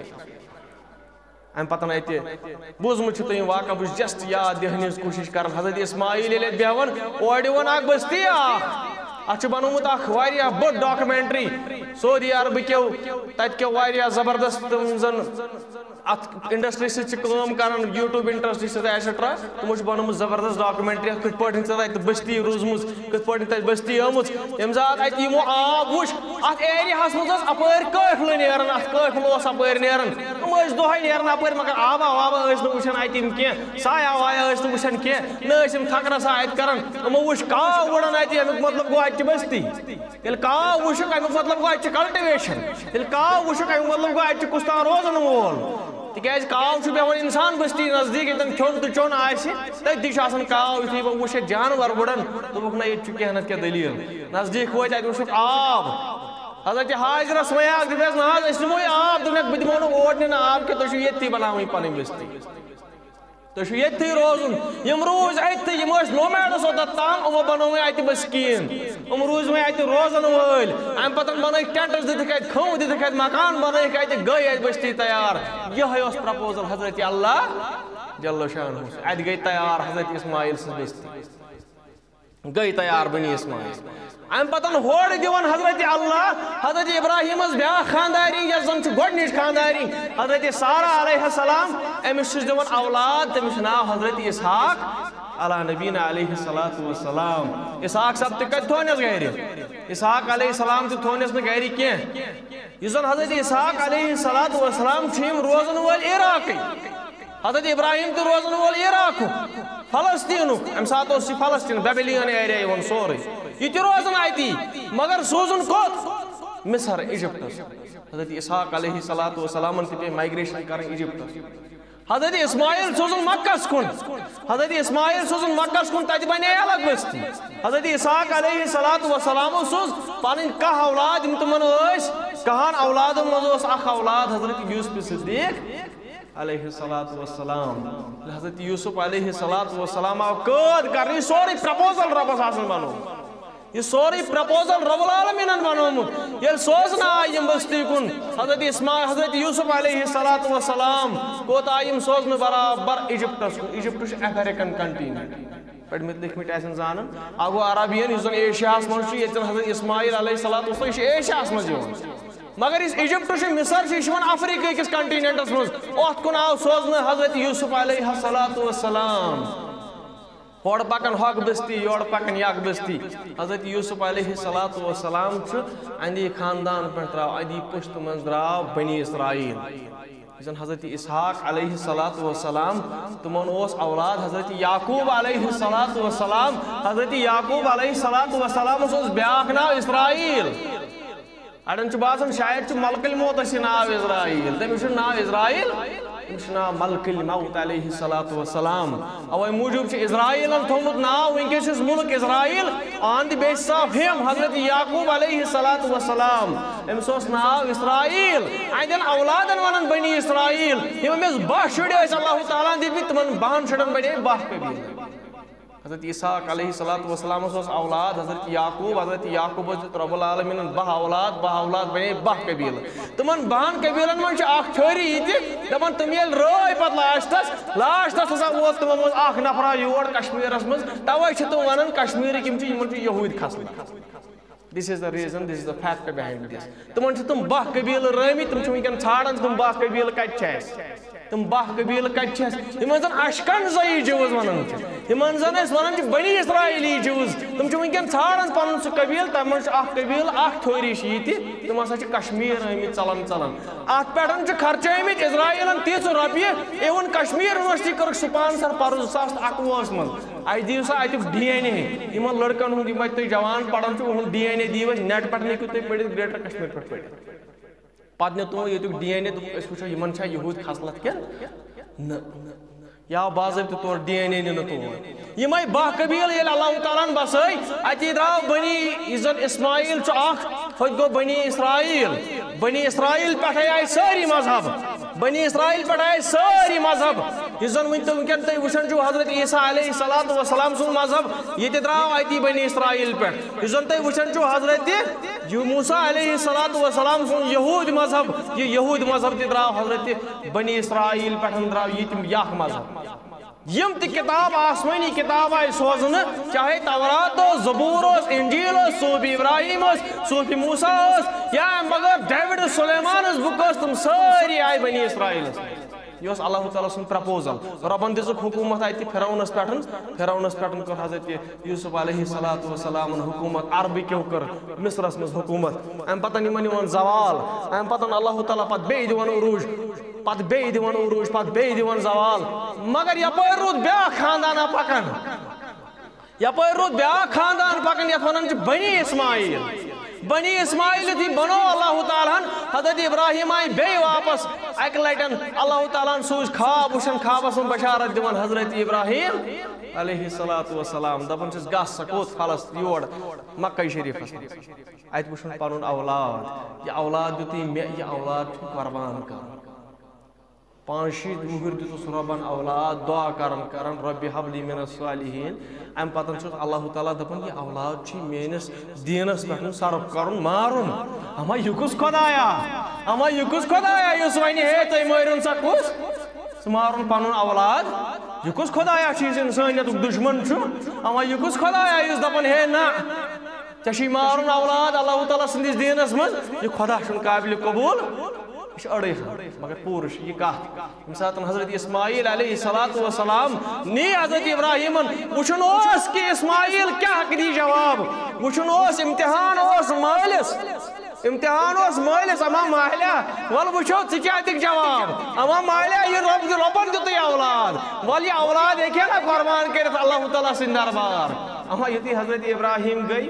ام پتہ اتہ بوزمت تم واقعہ بہت جسٹ یاد دہن کوشش کر حضرت اسماعیل ییٚلہِ اتہِ بیہوان اور دِوان اکھ بستی اکھ اتھ بنومت اکھ واریاہ بٔڑ ڈاکومنٹری سعودی عربکیو تتہِ کیو واریاہ زبردست تم زن ات انڈسٹری سۭتۍ کٲم کران یوٗٹیوٗب انڈسٹری سۭتۍ ایٹسٹرا تمو بنومت زبردست ڈاکومنٹری کِتھ پٲٹھۍ چھِ تتہِ بستی روٗزمٕژ کِتھ پٲٹھۍ تتہِ بستی آمٕژ ییٚمہِ ساتہٕ اتہِ یِمو آب وٕچھ اتھ ایریاہس منٛز ٲس اپٲرۍ قٲفلہٕ نیران اتھ قٲفلہٕ اوس اپٲرۍ نیران تِم ٲسۍ دۄہے نیران اپٲرۍ مگر آبا وابا ٲسۍ نہٕ وٕچھان اتہِ یِم کینٛہہ سایہ وایہ ٲسۍ نہٕ وٕچھان کینٛہہ نہ ٲسۍ یِم تھکرا سا اتہِ کران یِمو وٕچھ کاو وٕڑان اتہِ امیُک مطلب گوٚو اتہِ چھِ بستی ییٚلہِ کاو وٕچھُکھ امیُک مطلب گوٚو اتہِ چھِ کلٹِویشن ییٚلہِ کاو وٕچھُکھ امیُک مطلب گوٚو اتہِ چھُ کُس تام روزن وول تکیاز کاو چھُ بیہوان انسان بستی نزدیٖک ییٚتٮ۪ن کھیوٚن تہٕ چیوٚن آسہِ تٔتی چھُ آسان کاو یُتھُے بہٕ وٕچھ اتہِ جانور وٕڑان دوٚپُکھ نہ ییٚتہِ چھُ کینٛہہ نتہٕ کینٛہہ دٔلیٖل نزدیٖک وٲتۍ اتہِ وٕچھُکھ آب حضرت حاجرس وَنیٛاکھ دوٚپیٚس نہ حظ أسۍ نِمو یہِ آب دوٚپنَکھ بہٕ دِمو نہٕ اور نِنہٕ آب کینٛہہ تُہۍ چھِو ییٚتھی بناوٕنۍ پنٕنۍ بستی تُہۍ چھِو ییٚتھی روزُن یِم روٗزۍ اتہِ یِم ٲسۍ نومیڈٕس اوٚتتھ تام یِمو بنوو وۄنۍ اتہِ مسکیٖن یِم روٗزۍ وۄنۍ اتہِ روزن وٲلۍ امہِ پتہٕ بنٲیِکھ ٹٮ۪نٹٕس دِتِکھ اتہِ کھٔم دِتِکھ اتہِ مکان بنٲیِکھ اتہِ گٔے اتہِ بستی تیار یِہوٚے اوس پرپوزل حضرت اللہ جل شانہ اتہِ گٔے تیار حضرت اسماعیل سٕنٛز بستی گٔے تیار بنی اسماعیل ام پتن ہور دِوان حضرت اللہ حضرت ابراہیمس بیاکھ خانداری یس زن چھِ گۄڈنِچ خانداری حضرت سارہ علیہ السلام أمِس چھُس دِوان اولاد تٔمِس چھُ ناو حضرت اسحاق علی نبینا علیہ الصلوۃ والسلام اسحاق صاحب تہِ کتہِ تھونس گرِ اسحاق علیہ السلام تہِ تھونس نہٕ گرِ کینٛہہ یُس زن حضرت اسحاق علیہ الصلوۃ والسلام چھِ یِم روزن وٲلۍ عراقٕکۍ حضرت ابراہیم تہِ روزن وول عراقُک فلسطیٖنُک امہِ ساتہٕ اوس یہِ فلسطیٖن بیبیلین ایریا یِوان سورُے یہ تہِ روزان اتی مگر سوزن کوٚت مصر ایجپٹس حضرت اسحاق علیہ الصلوۃ والسلام تہِ پیٚیہِ مایگریشن کرٕنۍ ایجپٹس حضرت اسماعیل سوزن مکس کُن حضرت اسماعیل سوزن مکس کُن تتہِ بنے الگ بستی حضرت اسحاق علیہ الصلوۃ والسلام سوز پنٕنۍ کاہ اولاد یِم تِمن ٲسۍ کہن اولادو منٛز اوس اکھ اولاد حضرت یوسف صدیق علیہ الصلوۃ والسلام حضرت یوسف علیہ الصلوۃ والسلام آو قٲد کرنہٕ یہِ سورُے پرپوزل رۄبس آسان بنومُت یہِ سورُے پرپوزل رب العالمیٖنن بنومُت ییٚلہِ سوزنہٕ آے یِم بستی کُن حضرت اسماعیل حضرت یوسف علیہ الصلوۃ والسلام کوٚت آے یِم سوزنہٕ برابر ایجپٹس کُن ایجپٹ چھُ افریٖکن کنٹینٹ پٔرمٕتۍ لیکھمٕتۍ آسن زانان اکھ گوٚو عربین یُس زن ایشیاہس منٛز چھُ ییٚتہِ زن حضرت اسماعیل علیہ الصلوۃ والسلام یہِ چھُ ایشیاہس منٛز یِوان مگر یُس ایجپٹ چھُ مصر چھُ یہِ چھُ یِوان افریٖقہ کِس کنٹینٹس منٛز اتھ کُن آو سوزنہٕ حضرت یوسف علیہ الصلوۃ والسلام ہورٕ پکان ہۄکھ بستی یورٕ پکان یکھ بستی حضرت یوسف علیہ الصلوۃ والسلام چھُ اندی خاندان پٮ۪ٹھ درٛاو اندی پُشتہٕ منٛز درٛاو بنی اسرائیل یُس زن حضرت اسحاق علیہ الصلوۃ والسلام تِمن اوس اولاد حضرت یعقوب علیہ الصلوۃ والسلام حضرت یعقوب علیہ الصلوۃ والسلامس اوس بیاکھ ناو اسرائیل اڑن چھُ باسان شاید چھُ ملکہ الموت اَسہِ ناو اسرائیل تٔمِس چھُ ناو اسرائیل تٔمِس چھُ ناو ملکہ الموت علیہ الصلوۃ والسلام اوے موٗجوٗب چھُ اسرائیلن تھوٚومُت ناو وٕنکیٚس چھُس مُلک اسرائیل آن دی بیسِس آف ہِم حضرت یعقوب علیہ الصلوۃ والسلام أمِس اوس ناو اسرائیل اہندٮ۪ن اولادن ونان بنی اسرائیل یِم أمِس باہ شُرۍ ٲسۍ اللہ تعالیٰ ہن دِتمٕتۍ تِمن باہن شُرٮ۪ن بنے باہ قبیٖل حضرت اسحاق علیہ الصلوۃ والسلام اوس اولاد حضرت یعقوب حضرت یعقوب دیُت رب العالمیٖنن باہ اولاد باہ اولاد بنے باہ قبیٖلہٕ تِمن باہن قبیٖلن منٛز چھُ اکھ ٹھٔہری یِتہِ دپان تِم ییٚلہِ رٲے پتہٕ لاسٹس لاسٹس ہسا ووت تِمن منٛز اکھ نفرا یور کشمیٖرس منٛز توے چھِ تِم ونان کشمیٖرٕکۍ یِم چھِ یِمن چھُ یہوٗدۍ کھسنہٕ دِس از د ریٖزن دِس از د فیکٹ بِہایِنڈ دِس تِمن چھِ تِم باہ قبیٖلہٕ رٲومٕتۍ تِم چھِ وٕنکیٚن ژھانڈان تِم باہ قبیٖلہٕ کتہِ چھِ اسہِ تِم باہ قبیٖلہٕ کتہِ چھِ اسہِ یِمن زن اشکنزایی جِوٕز ونان چھِ یِمن زن أسۍ ونان چھِ بنی اسرائیلی جِوٕز تِم چھِ وٕنکیٚن ژھانڈان پنُن سُہ قبیٖلہٕ تتھ منٛز چھُ اکھ قبیٖلہٕ اکھ ٹھوری چھِ ییٚتہِ تِم ہسا چھِ کشمیٖر آمٕتۍ ژلان ژلان اتھ پٮ۪ٹھ چھِ خرچٲمٕتۍ اسرائیلن تیٖژٕ رۄپیہِ اِوٕن کشمیٖر یونیورسٹی کٔرٕکھ سُپانسر پرُن زٕ ساس تہٕ اکوُہس منٛز اسہِ دِیِو سا اتیُک ڈی این اے یِمن لڑکن ہُنٛد یِم اتہِ تُہۍ جوان پران چھِو یِہُنٛد ڈی این اے دِیِو اسہِ نیٹ پٮ۪ٹھ ہیٚکِو تُہۍ پٔرِتھ گریٹر کشمیٖر پٮ۪ٹھ پٔرِتھ پتہٕ نیوٗ تِمو ییٚتیُک ڈی این اے دوٚپُکھ أسۍ وٕچھو یِمن چھا یہوٗدۍ خصلت کِنہٕ نہ یا باضابطہ طور ڈی این اے نن تور یمے باہ قبیل یل اللہ تعالیٰ بسائی اتی درو بنی عزت اسماعیل اخ ہوت گو بنی اسرائیل بنی اسرائیل پٹھے آئی ساری مذہب بنی اسرائیل پٹھ آئی ساری مذہب یہ زن ون تو ونکن تھی وچھان چھو حضرت عیسیٰ علیہ السلام سن مذہب یہ درو اتی بنی اسرائیل پٹھ یہ زن تھی وچھان چھو حضرت موسیٰ علیہ السلام سن یہود مذہب یہ یہود مذہب تھی درو حضرت بنی اسرائیل پٹھ درو یہ تم یاک مذہب یم تی کتاب آسمانی کتاب آئی سوزن چاہے تورات ہو زبور ہو انجیل ہو صوفی ابراہیم ہو صوفی موسیٰ ہو یا مگر ڈیوڈ سلیمان اس بک تم ساری آئی بنی اسرائیل یہ اس اللہ تعالیٰ سن پرپوزل ربن دزک حکومت آئی تی فرعونس پیٹن فرعونس پیٹن کر حضرت یوسف علیہ السلام حکومت عربی کیوں کر مصرس مز حکومت ام پتن یمن یمن زوال ام پتن اللہ تعالیٰ پت بے دیوان عروج پت بے دیوان عروج پت بے دیوان زوال مگر یپر رود بیا خاندانا پکن یپر رود بیا خاندان پکن یت ونن بنی اسماعیل بنی اسماعیل تھی بنو اللہ تعالیٰ حضرت ابراہیم آئی بے واپس ایک لائٹن اللہ تعالیٰ سوز خواب وشن خوابس من بشارت دیوان حضرت ابراہیم علیہ السلام دپن چھس گس سکوت پھلس یور مکہ شریف ات وشن پنن اولاد یہ اولاد دیتی مے یہ اولاد قربان کر پانشید وہر دیتس ربن اولاد دعا کرن کرن رب حبلی من الصالحین ام پتن چھس اللہ تعالیٰ دپن یہ اولاد چھ مینس دینس پہ صرف کرن مارن اما یہ کس خدایا اما یہ کس خدایا یس ونی ہے تھی مارن سا کس مارن پنن اولاد یہ کس خدایا چیز انسانیت دشمن چھ اما یہ کس خدایا یس دپن ہے نا چشی مارن اولاد اللہ تعالیٰ سندس دینس من یہ خدا چھن قابل قبول یہ اڑے مگر پورش یہ کہت مثلا حضرت اسماعیل علیہ السلام نی حضرت ابراہیم وچھن اوس کہ اسماعیل کیا دی جواب وچھن اوس امتحان اوس مالس امتحان اوس مالس اما ماہلیا ول وچھو ژٕ کیا دِکھ جواب اما ماہلیا یہ رب ربن دیُتُے اولاد ول یہ اولاد ہیٚکہِ نا قربان کٔرِتھ اللہ تعالیٰ سٕنٛدِ دربار اما یُتھُے حضرت ابراہیم گئی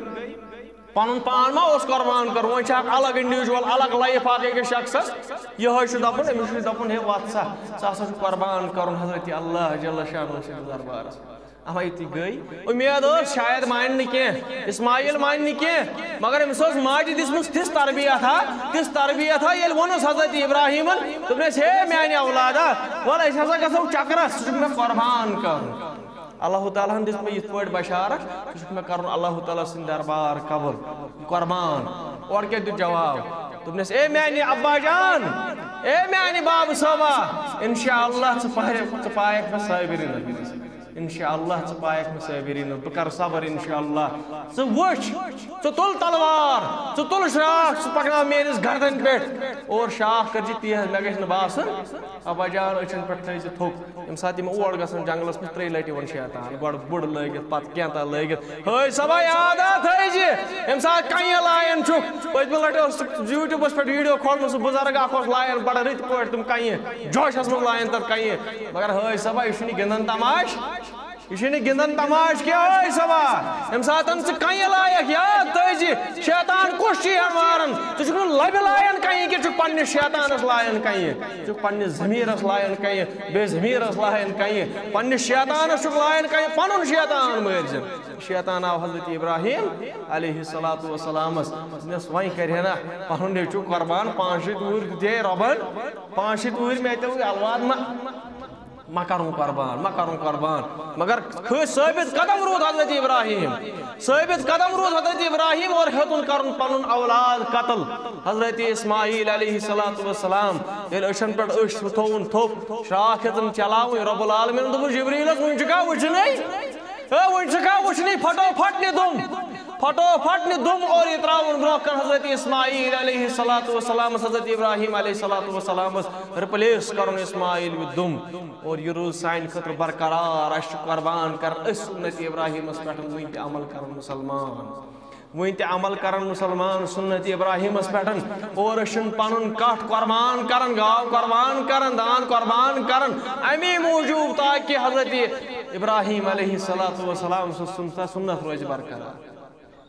پنن پان ما اس قربان کر وہ چھا الگ انڈیویجول الگ لائف آگے کے شخص یہ ہے شو دپن امس شو دپن ہے وات سا سا سا قربان کرن حضرت اللہ جل شانہ سٕنٛدِس دربارس اما یتی گئی امید ٲس شاید مان نہٕ کینٛہہ اسماعیل مان نہٕ کینٛہہ مگر أمِس ٲس ماجہِ دِژمٕژ تِژھ تربیت ہا تِژھ تربیت ہا ییٚلہِ ووٚنُس حضرت ابراہیمن دوٚپنس ہے میانہِ اولادہ ول أسۍ ہسا گژھو چکرس ژٕ چھُکھ مےٚ قربان کرُن اللہ تعالیٰ دِژ مےٚ یِتھ پٲٹھۍ بشارت ژٕ چھُکھ مےٚ کرُن اللہ تعالیٰ سٕنٛدِ دربار قبول قربان اورٕ کیٛاہ دیُت جواب دوٚپنس اے میانہِ ابا جان اے میانہِ بابہٕ صٲبا انشاءاللہ ژٕ ژٕ پایکھ مےٚ صٲبریٖن انشاءاللہ ژٕ پایکھ مےٚ صٲبریٖن بہٕ کرٕ صبر انشاءاللہ ژٕ وٕچھ ژٕ تُل تلوار ژٕ تُل شراکھ ژٕ پکناو میٲنِس گردن پٮ۪ٹھ اور شاکھ کٔرزِ تیز مےٚ گژھِ نہٕ باسُن ابا جان أچھن پٮ۪ٹھ تھٲیزِ تھوٚپ ییٚمہِ ساتہٕ یِم اور گژھن جنگلس منٛز ترٛیٚیہِ لٹہِ یِوان شیطان گۄڈٕ بُڈٕ لٲگِتھ پتہٕ کینٛژھا لٲگِتھ ہٲے صبا یادا تھٲیزِ ییٚمہِ ساتہٕ کنہِ لایان چھُکھ پٔتمہِ لٹہِ اوس یوٗٹیوٗبس پٮ۪ٹھ ویٖڈیو کھولمُت سُہ بُزرگ اکھ اوس لایان بڑٕ رٕتۍ پٲٹھۍ تِم کنہِ جوشس منٛز لایان تتھ کنہِ مگر ہٲے صبا یہِ چھُنہٕ گِنٛدان تماش یہ چھُنہٕ گِنٛدان تماش کینٛہہ ہٲے صبا ییٚمہِ ساتہٕ ژٕ کنہِ لایکھ یاد تھٲیزِ شیطان کُس چھُ یہِ ماران ژٕ چھُکھ نہٕ لبہِ لایان کنہِ کہِ ژٕ چھُکھ پننِس شیطانس لایان کنہِ ژٕ چھُکھ پننِس ضمیٖرس لایان کنہِ بیٚیہِ ضمیٖرس لایان کنہِ پننِس شیطانس چھُکھ لایان کنہِ پنُن شیطان مٲرزِ شیطان آو حضرت ابراہیم علیہ السلامس دوٚپنس وۄنۍ کرِہے نا پنُن نیٚچوٗ قربان پانٛژھ شیٖتھ وُہٕرۍ دِژے رۄبن پانٛژھ شیٖتھ وُہٕرۍ مےٚ تہِ اولاد ما ما کرن قربان ما کرن قربان مگر کھٔتۍ ثٲبت قدم روٗد حضرت ابراہیم ثٲبت قدم روٗد حضرت ابراہیم اور ہیوٚتُن کرُن پنُن اولاد قتل حضرت اسماعیل علیہ السلام ییٚلہِ أچھن پٮ۪ٹھ أچھ تھووُن تھوٚپ شراکھ ہیٚژٕن چلاوٕنۍ رۄب العالمیٖنن دوٚپُس جبریٖلس وُنہِ چھُکھا وٕچھنٕے ہے وُنہِ چھُکھا وٕچھنٕے پھٹو پھٹ نہِ دُم پھٹو پھٹ نہِ دُم اور یہِ ترٛاوُن برٛونٛہہ کن حضرت اسماعیل علیہ السلام حضرت ابراہیم علیہ السلام رِپلیس کرُن اسماعیل وِتھ دُم اور یہ روز سانہِ خٲطرٕ برقرار اَسہِ چھُ قربان کران أسۍ سُنت ابراہیمس پٮ۪ٹھ وُنہِ تہِ عمل کران مُسلمان وُنہِ تہِ عمل کران مُسلمان سُنت ابراہیمس پٮ۪ٹھ اور أسۍ چھِنہٕ پنُن کٹھ قربان کران گاو قربان کران داند قربان کران امی موٗجوٗب تاکہِ حضرت ابراہیم علیہ السلام سُنٛد سُنت روزِ برقرار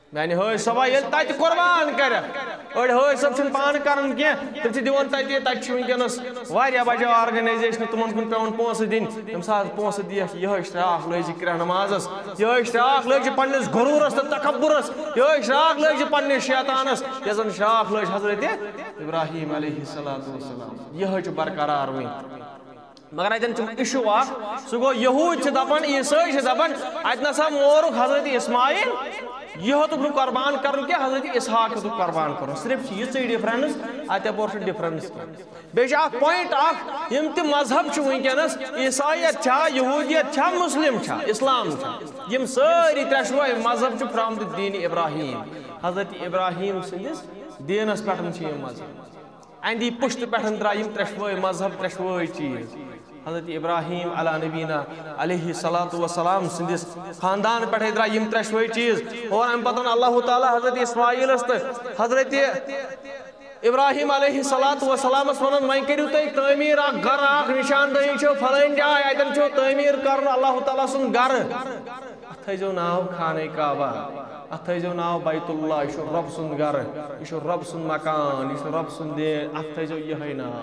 میانہ حٲج صبا ییٚلہِ تتہِ قۄربان کرٮ۪کھ أڑۍ حٲج صٲب چھِنہٕ پانہٕ کران کینٛہہ تِم چھِ دِوان تتہِ تتہِ چھِ وٕنکٮ۪نس واریاہ بجے آرگنایزیشنہٕ تِمن کُن پیٚوان پونٛسہٕ دِنۍ ییٚمہِ ساتہٕ پونٛسہٕ دِیکھ یِہوٚے شراکھ لٲگۍ زِ کرٛیٚہہ نمازس یِہوٚے شراکھ لٲگۍ زِ پننِس غروٗرس تہٕ تکبُرس یِہوٚے شراکھ لٲگۍ زِ پننِس شیطانس یۄس زن شراکھ لٲج حضرت ابراہیم علیہ الصلوۃ والسلام یِہوٚے چھُ برقرار وٕنہِ مگر اتٮ۪ن چھُ اِشوٗ اکھ سُہ گوٚو یہوٗدۍ چھِ دپان عیٖسٲے چھِ دپان اتہِ نسا مورُکھ حضرت اسماعیل یہ ہیوٚتُکھ نہٕ قۄربان کرُن کینٛہہ حضرت اسحاق ہیوٚتُکھ قۄربان کرُن صرف چھِ یِژٕے ڈفرنس اتہِ اپور چھِ ڈفرنس کینٛہہ بیٚیہِ چھِ اکھ پویِنٹ اکھ یِم تہِ مذہب چھِ وٕنکٮ۪نس عیٖسایت چھا یہوٗدیت چھا مسلم چھا اسلام چھا یِم سٲری ترٛٮ۪شوے مذہب چھِ فرام دِ دیٖنِ ابراہیم حضرت ابراہیم سٕنٛدِس دیٖنس پٮ۪ٹھ چھِ یِم مذہب اندی پُشتہٕ پٮ۪ٹھ درٛاے یِم ترٛٮ۪شوے مذہب ترٛٮ۪شوے چیٖز حضرت ابراہیم علیٰ نبینا علیہ الصلوۃ والسلام سندس خاندان پٮ۪ٹھے درٛاے یِم ترٛٮ۪شوے چیٖز اور امہِ پتہٕ اللہ تعالیٰ حضرت اسماعیلس تہٕ حضرت ابراہیم علیہ الصلوۃ والسلامس ونان وۄنۍ کٔرِو تُہۍ تعمیٖر اکھ گرٕ اکھ نشاندہی چھو فلٲنۍ جاے اتٮ۪ن چھو تعمیٖر کرُن اللہ تعالیٰ سُنٛد گرٕ اتھ تھٲیزیو ناو خانہ کعبہ اتھ تھٲیزیو ناو بیت اللہ یہِ چھُ رۄب سُنٛد گرٕ یہِ چھُ رۄب سُنٛد مکان یہِ چھُ رۄب سُنٛد دین اتھ تھٲیزیو یِہوٚے ناو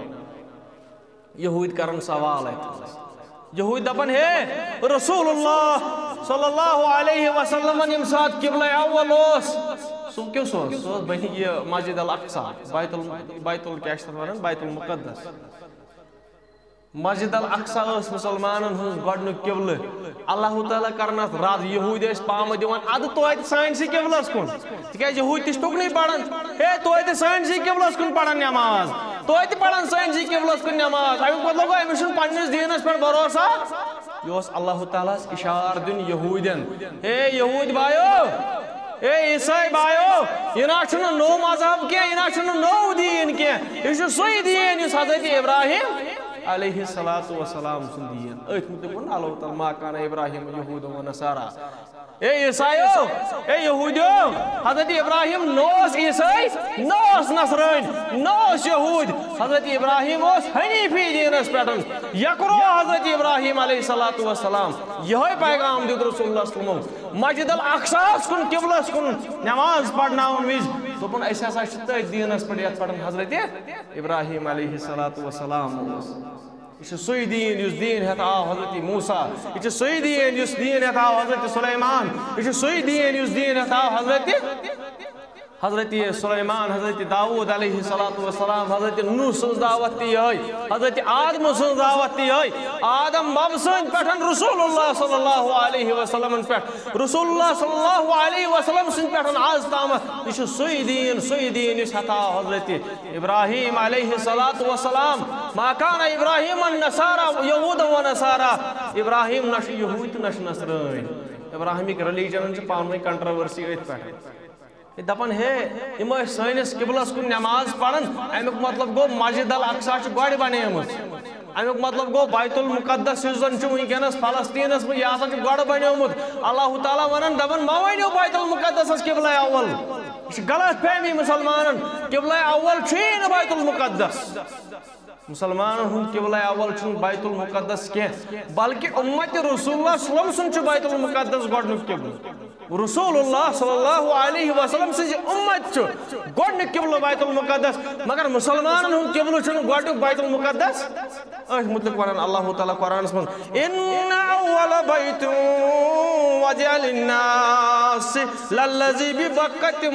یہوٗدۍ کرن سوال اتہِ یہوٗدۍ دپان ہے رسول اللہ صلی اللہ علیہ وسلمن ییٚمہِ ساتہٕ قبلہ اول اوس سُہ کیُس اوس سُہ اوس بنہِ یہِ مسجد الاقصی بیت ال بیت ال کیٛاہ چھِ تتھ ونان بیت المقدس مسجد الاقصی ٲس مُسلمانن ہٕنٛز گۄڈنیُک قبلہٕ اللہ تعالیٰ کرن اتھ رد یہوٗدۍ ٲسۍ پامہٕ دِوان ادٕ توتہِ سٲنسٕے قبلس کُن تِکیٛازِ یہوٗدۍ تہِ چھِ تُکنُے پران ہے توتہِ سٲنسٕے قبلس کُن پران نٮ۪ماز توتہِ پران سٲنسٕے قبلس کُن نٮ۪ماز امیُک مطلب گوٚو أمِس چھُنہٕ پننِس دیٖنس پٮ۪ٹھ بھروسہ یہِ اوس اللہ تعالیٰ ہس اشارٕ دیُن یہوٗدٮ۪ن ہے یہوٗدۍ بایو اے عیٖسٲے بایو یہِ نہ چھُنہٕ نوٚو مذہب کینٛہہ یہِ نہ چھُنہٕ نوٚو دیٖن کینٛہہ یہِ چھُ سُے دیٖن یُس حضرت ابراہیم علیہ الصلوۃ والسلام سُنٛد دیٖن أتھۍ مُتعلق ووٚن اللہ تعالیٰ ما کان ابراہیم یہوٗدًا ونصارا اے عیٖسایو اے یہوٗدیو حضرت ابراہیم نہ اوس عیٖسٲے نہ اوس نصرٲنۍ نہ اوس یہوٗدۍ حضرت ابراہیم اوس حنیٖفی دیٖنس پٮ۪ٹھ یکرو حضرت ابراہیم علیہ الصلوۃ والسلام یِہوٚے پیغام دیُت رسول اللہ صلی اللہ علیہ وسلم مسجد الاقصیٰ کُن قبلس کُن نٮ۪ماز پرناوُن وِزِ دوٚپُن أسۍ ہسا چھِ تٔتھۍ دیٖنس پٮ۪ٹھ یتھ پٮ۪ٹھ حضرت ابراہیم علیہ الصلوۃ والسلام اوس یہ چھُ سُے دیٖن یُس دیٖن ہٮ۪تھ آو حضرت موسیٰ یہِ چھُ سُے دیٖن یُس دیٖن ہٮ۪تھ آو حضرت سلیمان یہِ چھُ سُے دیٖن یُس دیٖن ہٮ۪تھ آو حضرت حضرت سلیمان حضرت داؤد علیہ الصلوۃ والسلام حضرت نوح سٕنٛز دعوت تہِ یِہوٚے حضرت آدمہٕ سٕنٛز دعوت تہِ یِہوٚے آدم بب سٕنٛدۍ پٮ۪ٹھ رسول اللہ صلی اللہ علیہ وسلمن پٮ۪ٹھ رسول اللہ صلی اللہ علیہ وسلم سٕنٛدۍ پٮ۪ٹھ آز تامتھ یہِ چھُ سُے دیٖن سُے دیٖن یُس ہٮ۪تھ آو حضرت ابراہیم علیہ الصلوۃ والسلام ما کان ابراہیم نصارا یہوٗدا ونصارا ابراہیم نہ چھُ یہوٗدۍ تہٕ نہ چھُ نصرٲنۍ ابراہمِک ریٚلِجنن چھِ پانہٕ ؤنۍ کنٹروؤرسی أتھۍ پٮ۪ٹھ دپان ہے یِم ٲسۍ سٲنِس قبلس کُن نٮ۪ماز پران امیُک مطلب گوٚو مسجد الاقصیٰ چھِ گۄڈٕ بنیمٕژ امیُک مطلب گوٚو بیت المقدس یُس زن چھُ وٕنکٮ۪نس فلسطیٖنس منٛز یہِ ہسا چھُ گۄڈٕ بنیومُت اللہ تعالیٰ ونان دپان ما ؤنِو بیت المقدسس قبلہ اول یہِ چھِ غلط فہمی مُسلمانن قبلہ اول چھُیی نہٕ بیت المقدس مسلمانن ہُنٛد قبلہ اول چھُنہٕ بیت المقدس کینٛہہ بلکہِ اُمتِ رسول اللہ صلی اللہ علیہ وسلم سُنٛد چھُ بیت المقدس گۄڈنیُک قبلہٕ رسول اللہ صلی اللہ علیہ وسلم سٕنٛزِ اُمت چھُ گۄڈنیُک قبلہٕ بیت المقدس مگر مُسلمانن ہُنٛد قبلہٕ چھُنہٕ گۄڈنیُک بیت المقدس أتھۍ مُتعلق ونان اللہ تعالیٰ قرآنس منٛز اِنَّ أَوَّلَ بَيْتٍ وُضِعَ لِلنَّاسِ لَلَّذِي بِبَكَّةٍ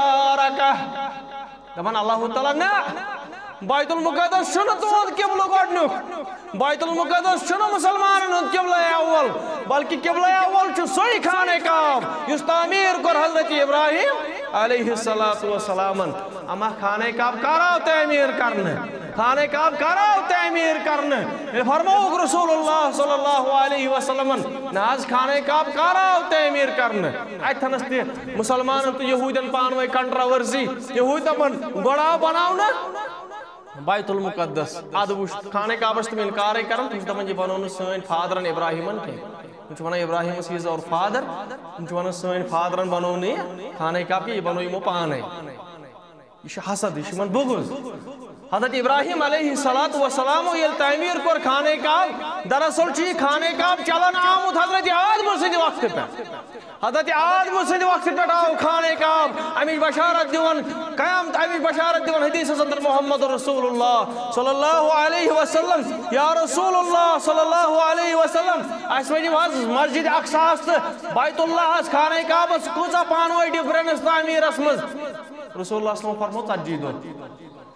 مُبَارَكَةٍ دپان اللہ تعالیٰ نہ بیت المقدس چھُنہٕ تُہُنٛد قبلہٕ گۄڈنیُک بیت المقدس چھُنہٕ مُسلمانن ہُنٛد قبلہ اول بلکہِ قبلہ اول چھُ سُے خانہ کعبہ یُس تعمیٖر کوٚر حضرت ابراہیم علیہ الصلوۃ والسلامن اما خانہ کعبہ کر آو تعمیٖر کرنہٕ خانہ کعبہ کر آو تعمیٖر کرنہٕ فرمووُکھ رسول اللہ صلی اللہ علیہ وسلمن نہ حظ خانہ کعبہ کر آو تعمیٖر کرنہٕ اتھنس تہِ مُسلمانن تہٕ یہوٗدٮ۪ن پانہٕ ؤنۍ کنٹروؤرسی یہوٗدۍ دپان گۄڈٕ آو بناونہٕ بیت المقدس ادٕ وٕچھ خانہ کعبس تِم انکارے کران تِم چھِ دپان یہِ بنوو نہٕ سٲنۍ فادرن ابراہیمن کینٛہہ تِم چھِ ونان ابراہیمس ہی از اور فادر تِم چھِ ونان سٲنۍ فادرن بنوو نہٕ یہِ خانہ کعبہ کینٛہہ یہِ بنوو یِمو پانے یہِ چھُ حسد یہِ چھُ یِمن بُغض حضرت ابراہیم علیہ السلام یل تعمیر کور خانہ کعبہ دراصل چھ خانہ کعبہ چلان آمت حضرت آدم سند وقت پہ حضرت آدم سند وقت پہ آو خانہ کعبہ امی بشارت دیون قیامت امی بشارت دیون حدیث اندر محمد رسول اللہ صلی اللہ علیہ وسلم یا رسول اللہ صلی اللہ علیہ وسلم اس ونیو حظ مسجد اقصا بیت اللہ خانہ کعبہ کوزا پانوئی ڈفرنس تعمیرس مز رسول اللہ صلی اللہ علیہ وسلم فرمو ژتجی دۄہ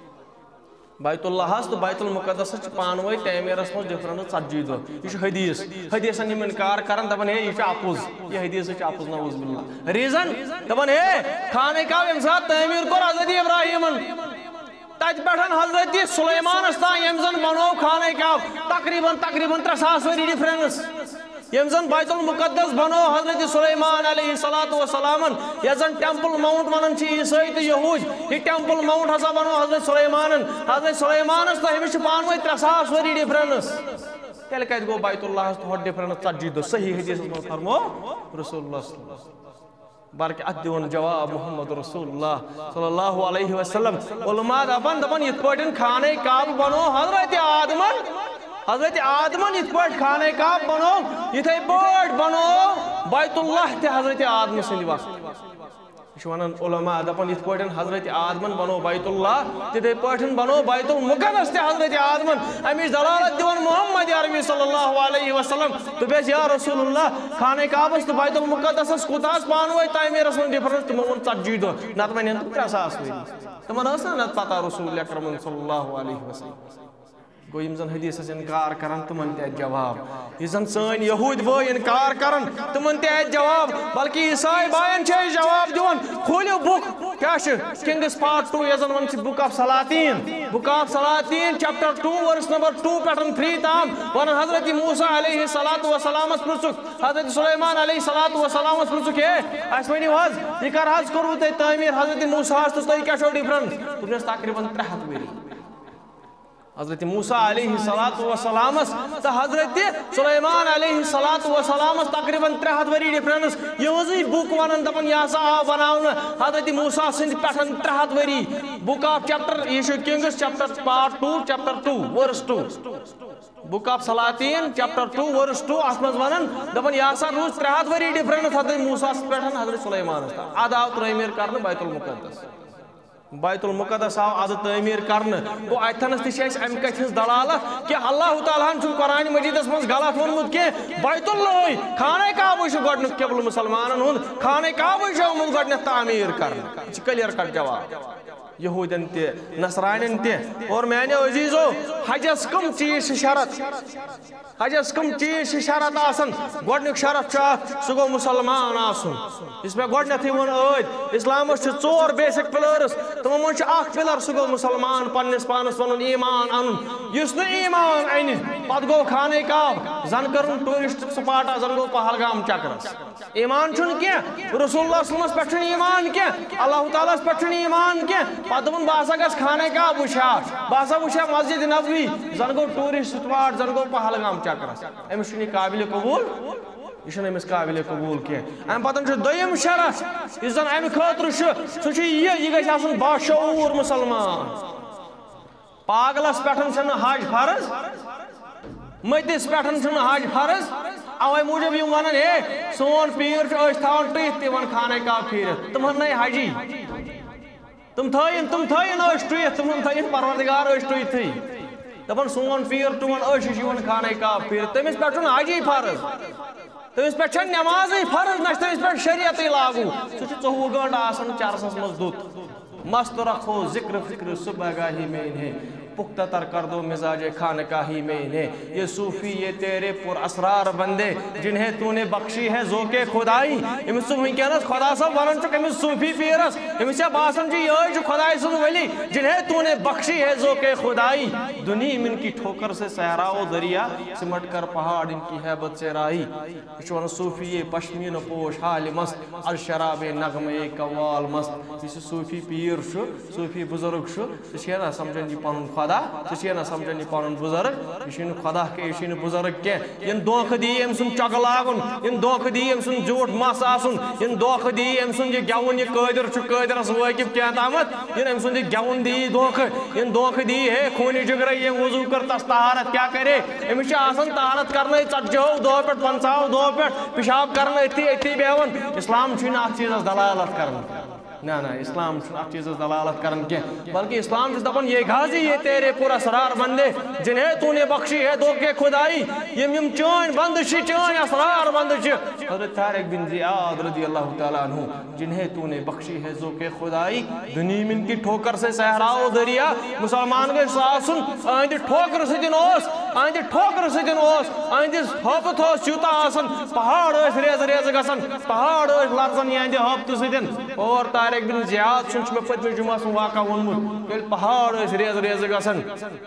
بیت اللہ تو بیت المقدس پانوئی تعمیرس مز ڈفرنس ژتجی دۄہ یہ حدیث حدیثن یم انکار کران دپان ہے یہ اپوز یہ حدیث اپوز نعوذ باللہ ریزن دپان ہے خانہ کعبہ یم سات تعمیر کور حضرت ابراہیمن تت پہ حضرت سلیمانس تان یم زن بنو خانہ کعبہ تقریباً تقریباً ترے ساس وری ڈفرنس یم زن بیت المقدس بنو حضرت سلیمان علیہ السلام یس زن ٹیمپل ماؤنٹ ونان عیسائی تو یہود یہ ٹیمپل ماؤنٹ ہسا بنو حضرت سلیمان حضرت سلیمانس تو امس پانوئی ترے ساس وری ڈفرنس تیل کت گو بیت اللہ تو ڈفرنس ژتجی دۄہ صحیح حدیث مز فرمو رسول اللہ صلی اللہ علیہ وسلم بلکہ ات دیون جواب محمد رسول اللہ صلی اللہ علیہ وسلم علماء دپان دپان یت پٲٹھۍ خانہ کعبہ بنو حضرت آدمن حضرت آدمن یت پٲٹھۍ خانہ کعبہ بنو یتھے پٲٹھۍ بنو بیت اللہ تہ حضرت آدم سٕنٛدِ وقت یہ ونان علماء دپان یت پٲٹھۍ حضرت آدمن بنو بیت اللہ تتھے پٲٹھۍ بنو بیت المقدس تہ حضرت آدمن امچ دلالت دیوان محمد عربی صلی اللہ علیہ وسلم تو بیس یا رسول اللہ خانہ کعبہ تو بیت المقدس کوتاہ پانوئی تعمیرس من ڈفرنس تمو ون ژتجی دۄہ نت ونن تم ترے ساس وری تمن ٲس نا نت پتہ رسول اکرم صلی اللہ علیہ وسلم گو یم زن حدیث انکار کران تمن تہ جواب یہ زن سن یہود بھائی انکار کران تمن تہ جواب بلکہ عیسائی بائن چھ جواب دیون کھولیو بک کیا چھ کنگس پارٹ ٹو یزن ون چھ بک آف سلاطین بک آف سلاطین chapter two verse number two پیٹرن تھری تام ون حضرت موسیٰ علیہ السلام پرچک حضرت سلیمان علیہ السلام پرچک ہے اس ونیو حظ یہ کر حظ کرو تہ تعمیر حضرت موسیٰ تو تہ کیا چھو ڈفرنس تمس تقریباً ترے ہتھ وری حضرت موسیٰ علیہ السلام تو حضرت سلیمان علیہ السلام تقریباً ترے ہتھ وری ڈفرنس یہ بک ونان دپان یہ ہسا آو بناؤن حضرت موسیٰ سند پہ ترے ہتھ وری بک آف چیپٹر یہ kings chapter part two chapter two verse two book of سلاطین چیپٹر ٹو ورس ٹو ات مز ونان دپان یہ ہسا روز ترے ہتھ وری ڈفرنس حضرت موسیٰ پہ حضرت سلیمان اد آو تعمیر کرنے بیت المقدس بیت المقدس آو اد تعمیر کرنے گو اتنس تہ ام کتھ ہز دلالت کہ اللہ تعالیٰ ہن قرآن مجیدس مز غلط وونمت کہ بیت اللہ خانہ کعبہ گۄڈنیُک قبل مسلمانن ہند خانہ کعبہ آمت گۄڈنیتھ تعمیر کرنے یہ کلیئر کٹ جواب یہودین تہ نصرانین تہ اور میانیو عزیزو حجس کم چیز شرط حجس کم چیز شرط آسن گۄڈنیُک شرط سہ گو مسلمان آسن اس میں گۄڈنیتھٕے ووٚن ٲدۍ اسلامس چھ ژور بیسک پلرس تمو منٛز چھُ اکھ پلر سہ گو مسلمان پننس پانس ونُن ایمان انُن یُس نہٕ ایمان انہِ پتہٕ گوٚو خانہ کعبہ زن کرُن ٹورسٹ سپاٹا زن گوٚو پہلگام چکرس ایمان چھُنہٕ کینٛہہ رسول اللہ صلی اللہ علیہ وسلمس پٮ۪ٹھ چھُنہٕ ایمان کینٛہہ اللہ تعالیٰ ہس پٮ۪ٹھ چھُنہٕ ایمان کینٛہہ پتہٕ دوٚپُن بہٕ ہسا گژھٕ خانہ کعبہ وٕچھِ ہا بہٕ ہسا وٕچھِ ہا مسجد نبوی زن گوٚو ٹورسٹ سپاٹ زن گوٚو پہلگام چکرس أمس چھُنہٕ یہِ قابلِ قبوٗل یہ چھُنہٕ أمِس قابلِ قبوٗل کینٛہہ امہِ پتہٕ چھُ دوٚیِم شرط یُس زن امہِ خٲطرٕ چھُ سُہ چھُ یہِ یہِ گژھِ آسُن باشعوٗر مُسلمان پاگلس پٮ۪ٹھ چھُنہٕ حج فرض مٔتِس پٮ۪ٹھ چھُنہٕ حج فرض اوے موٗجوٗب یِم ونان ہے سون پیٖر چھُ أسۍ تھاوان ٹُیِتھ تِمن خانہ کعبہ پھیٖرِتھ تِمن نٔے حجی تِم تھٲیِن تِم تھٲیِن أسۍ ٹُیِتھ تِمن تھٲیِن پروردگار أسۍ ٹُیِتھٕے دپان سون پیٖر ٹُوان أسۍ چھِ یِوان خانہ کعبہ پھیٖرِتھ تٔمِس پٮ۪ٹھ چھُنہٕ حجی فرض تٔمِس پٮ۪ٹھ چھَنہٕ نٮ۪مازٕے فرض نہ چھِ تٔمِس پٮ۪ٹھ شریعتٕے لاگوٗ سُہ چھُ ژوٚوُہ گٲنٛٹہٕ آسان چرسس منٛز دُت مست رکھو ذکر فکر صبح گاہی میں انہیں پختہ تر کر دو مزاج خانہ کاہی میں انہیں یہ صوفی یہ تیرے پر اسرار بندے جنہیں تو نے بخشی ہے ذوق خدائی امس ونکس خدا صاحب ونان چھ امس صوفی پیرس امس باسان چھ یہ چھ خدائی سن ولی جنہیں تو نے بخشی ہے ذوق خدائی دنیا من کی ٹھوکر سے صحرا و دریا سمٹ کر پہاڑ ان کی ہیبت سے رائی یہ ون صوفی پشمین پوش حال مست الشراب نغمے قوال مست یہ صوفی پیر صوفی بزرگ سہ سمجھان یہ پن خدا خدا ژٕ نا سمجھان یہ پنن بزرگ یہ خدا کہ یہ بزرگ کی یم دھوکہ دی ام سن چک لاگن یم دھوکہ دی ام سن جھوٹ مس آسن یم دھوکہ دی ام سن یہ گون یہ قادر چھ قادرس واقف کیا تامت یم ام سن یہ گون دی دھوکہ یم دھوکہ دی ہے خونی جگر یہ وضو کر تس طہارت کیا کرے امس آسان طہارت کرنے ژتجی دہ پہ پنچہ دہ پہ پیشاب کرنے اتھی اتھی بیہون اسلام چھن ات چیزس دلالت کرن نا نا اسلام ات چیز دلالت کرن کی بلکہ اسلام دپان یہ غازی یہ تیرے پر اسرار بندے جنہیں تو نے بخشی ہے دھوکے خدائی یم یم چون بند چھ چون اسرار بند چھ حضرت طارق بن زیاد رضی اللہ تعالیٰ عنہ جنہیں تو نے بخشی ہے دھوکے خدائی دنیا من کی ٹھوکر سے صحرا و دریا مسلمان گئے ساسن آئند ٹھوکر سدن اوس آئند ٹھوکر سدن اوس آئند ہفت اوس چوتا آسن پہاڑ اوس ریز ریز گسن پہاڑ اوس لرزن آئند ہفت سدن اور طارق بن زیاد سن چھ پتم جمعہ سن واقع ونمت یل پہاڑ اوس ریز ریز گسن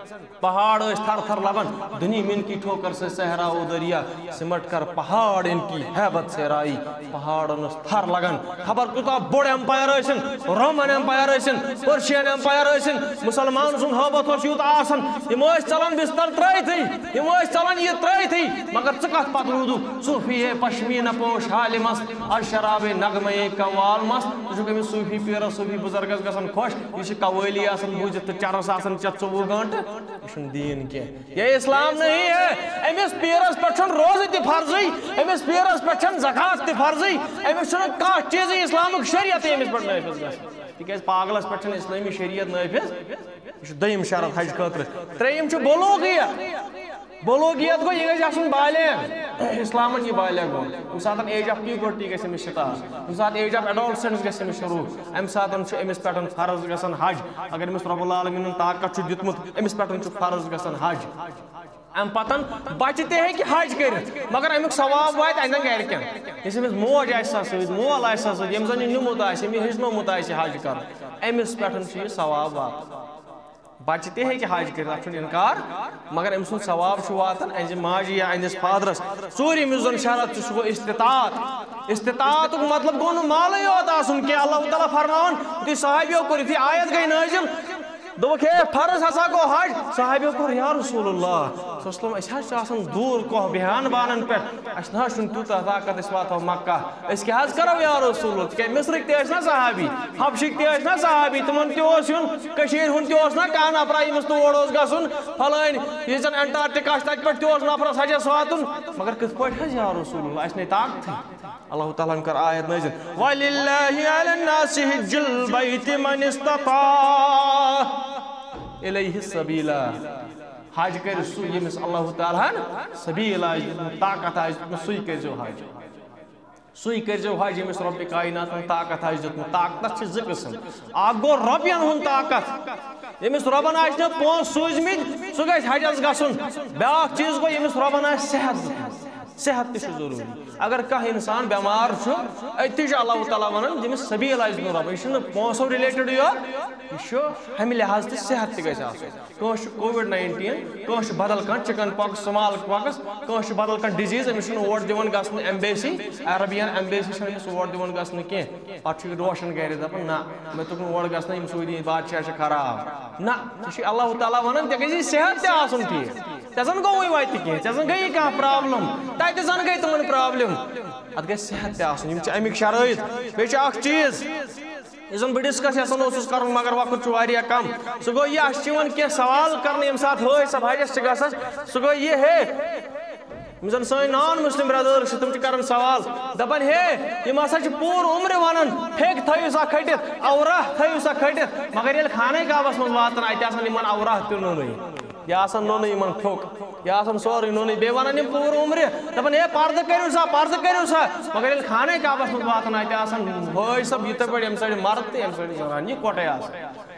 پہاڑ اوس تھر تھر لبن دنیا من کی ٹھوکر سے صحرا و دریا سمٹ کر پہاڑ ان کی ہیبت سے رائی پہاڑن تھر لگن خبر کوتاہ بوڑ امپائر ٲسِن رومن امپائر ٲسِن پرشین امپائر ٲسِن مسلمان سن ہیبت اوس یوت آسان یم ٲسۍ ژلان بستر ترٲیتھٕے یم ٲسۍ ژلان یہ ترٲیتھٕے مگر ژٕ کتھ پتہٕ روٗدُکھ صوفی ہے پشمینہ پوش حالہِ مس الشراب نغمے قوال مس ژٕ چھُکھ أمِس صوفی پیرس صوفی بزرگس گژھان خۄش یہ چھِ قوٲلی آسان بوٗزِتھ تہٕ چرس آسان ژےٚ ژوٚوُہ گٲنٛٹہٕ یہ چھُنہٕ دیٖن کینٛہہ یہ اسلام نہیں ہے أمِس پیرس پٮ۪ٹھ چھُنہٕ روزٕ تہِ فرضٕے أمِس پیرس پٮ۪ٹھ چھنہٕ زکات تہِ فرضٕے أمِس چھُنہٕ کانٛہہ چیٖزٕے اسلامُک شریعتٕے أمِس پٮ۪ٹھ نٲفِظ گژھان تِکیٛازِ پاگلس پٮ۪ٹھ چھنہٕ اسلٲمی شریعت نٲفِظ یہ چھُ دوٚیِم شرط حج خٲطرٕ ترٛیٚیِم چھُ بلوغیت بلوغیت گو یہ گژھِ آسُن بالغ اسلامن یہ بالغ گو ییٚمہِ ساتہٕ ایج آف پیوبرٹی گژھِ أمِس سٹارٹ ییٚمہِ ساتہٕ ایج آف ایڈولسنس گژھِ أمِس شروع اَمہِ ساتہٕ چھُ أمِس پٮ۪ٹھ فرض گژھان حج اگر أمِس رۄب العالمیٖنن طاقت چھُ دیُتمُت أمِس پٮ۪ٹھ چھُ فرض گژھان حج اَمہِ پتن بچہِ تہِ ہیٚکہِ حج کٔرِتھ مگر امیُک ثواب واتہِ اَہنٛدٮ۪ن گرِکٮ۪ن یُس أمِس موج آسہِ سا سۭتۍ مول آسہِ سا سۭتۍ ییٚمۍ زن یہِ نیُمُت آسہِ ییٚمۍ یہِ ہیٚچھنومُت آسہِ حج کرُن أمِس پٮ۪ٹھ چھُ یہِ ثواب واتان بچہ تہ ہیٚکہِ حج کٔرِتھ اتھ چھُنہٕ انکار مگر أمۍ سُنٛد ثواب چھُ واتان أہنٛزِ ماجہِ یا أہنٛدِس فادرس ژوٗرِم یُس زن شرط چھُ سُہ گوٚو استطاعت استطاعتُک مطلب گوٚو نہٕ مالٕے یوت آسُن کینٛہہ اللہ تعالیٰ فرماوان یُتھُے صحابیو کوٚر یُتھُے آیت گٔے نٲزِل دوٚپُکھ ہے فرض ہسا گوٚو حج صحابیو کوٚر یا رسول اللہ صلی وسلم أسۍ حظ چھِ آسان دوٗر کوہ بیہان بانن پٮ۪ٹھ اَسہِ نہ حظ چھُنہٕ تیوٗتاہ طاقت أسۍ واتہو مکہ أسۍ کیٛاہ حظ کرو یا رسول اللہ تِکیٛازِ مصرٕکۍ تہِ ٲسۍ نا صحابی حبشٕکۍ تہِ ٲسۍ نا صحابی تِمن تہِ اوس یُن کٔشیٖرِ ہُنٛد تہِ اوس نا کانٛہہ نفرا ییٚمِس تور اوس گژھُن پھلٲنۍ یُس زن انٹارکٹِکا چھُ تتہِ پٮ۪ٹھ تہِ اوس نفرس حجس واتُن مگر کِتھ پٲٹھۍ حظ یا رسول اللہ اَسہِ نے طاقتھٕے اللہ تعالیٰ ہن کٔر آیت نٲزِل وَلِلَّهِ عَلَى النَّاسِ حِجُّ الْبَيْتِ مَنِ اسْتَطَاعَ إِلَيْهِ سَبِيلًا حج کر سُہ ییٚمِس اللہ تعالیٰ ہن سبیٖل آسہِ دیُتمُت طاقت آسہِ دیُتمُت سُے کٔرۍزیو حج سُے کٔرۍزیو حج ییٚمِس رۄبِ کایناتن طاقت آسہِ دیُتمُت طاقتس چھِ زٕ قٕسم اکھ گوٚو رۄپین ہُنٛد طاقت ییٚمِس رۄبن آسہِ نہٕ پونٛسہٕ سوٗزمٕتۍ سُہ گژھِ حجس گژھُن بیٛاکھ چیٖز گوٚو ییٚمِس رۄبن آسہِ صحت دیُتمُت صحت تہِ چھُ ضروٗری اگر کانٛہہ اِنسان بٮ۪مار چھُ أتی چھُ اللہ تعالیٰ ونان ییٚمِس سبیٖل آسہِ دیُن رۄبن یہِ چھُنہٕ پونٛسو رِلیٹڈ یوت یہِ چھُ ہمہِ لحاظ تہِ صحت تہِ گژھِ آسُن کٲنٛسہِ چھُ کووِڈ ناینٹیٖن کٲنٛسہِ چھُ بدل کانٛہہ چِکن پاکٕس سمال پاکٕس کٲنٛسہِ چھُ بدل کانٛہہ ڈِزیٖز أمِس چھُنہٕ اور دِوان گژھنہٕ ایمبیسی عربین ایمبیسی چھنہٕ أمِس اور دِوان گژھنہٕ کینٛہہ پتہٕ چھُ یہِ روشن گرِ دپان نہ مےٚ توٚگ نہٕ اور گژھنہٕ یِم سعوٗدی بادشاہ چھِ خراب نہ یہِ چھُ اللہ تعالیٰ ونان ژےٚ گژھی صحت تہِ آسُن ٹھیٖک ژےٚ زن گوٚوُے وتہِ کینٛہہ ژےٚ زن گٔیی کانٛہہ پرابلم تتہِ زن گٔے تِمن پرابلم اتھ گژھِ صحت تہِ آسُن یِم چھِ امیِکۍ شرٲیط بیٚیہِ چھُ اکھ چیٖز یُس زن بہٕ ڈسکس یژھان اوسُس کرُن مگر وقت چھُ واریاہ کم سُہ گوٚو یہِ اَسہِ چھِ یِوان کینٛہہ سوال کرنہٕ ییٚمہِ ساتہٕ حٲج صٲب حجس چھِ گژھان سُہ گوٚو یہِ ہے یِم زن سٲنۍ نان مسلم برادٲرٕس چھِ تِم چھِ کران سوال دپان ہے یِم ہسا چھِ پوٗرٕ عمرِ ونان پھیٚکہِ تھٲیِو سا کھٔٹِتھ اورہ تھٲیِو سا کھٔٹِتھ مگر ییٚلہِ خانہ کعبس منٛز واتان اَتہِ آسان یِمن اورہ تہِ نوٚنُے یہِ آسان نوٚنُے یِمن پھیوٚک یہِ آسان سورُے نوٚنُے بیٚیہِ ونان یِم پوٗرٕ عمرِ دپان ہے پردٕ کٔرِو سا پردٕ کٔرِو سا مگر ییٚلہِ خانہ کعبس منٛز واتان اَتہِ آسان حٲج صٲب یِتھٕے پٲٹھۍ ییٚمہِ سایڈٕ مرد تہٕ ییٚمہِ سایڈٕ زنان یہِ کوٹے آسان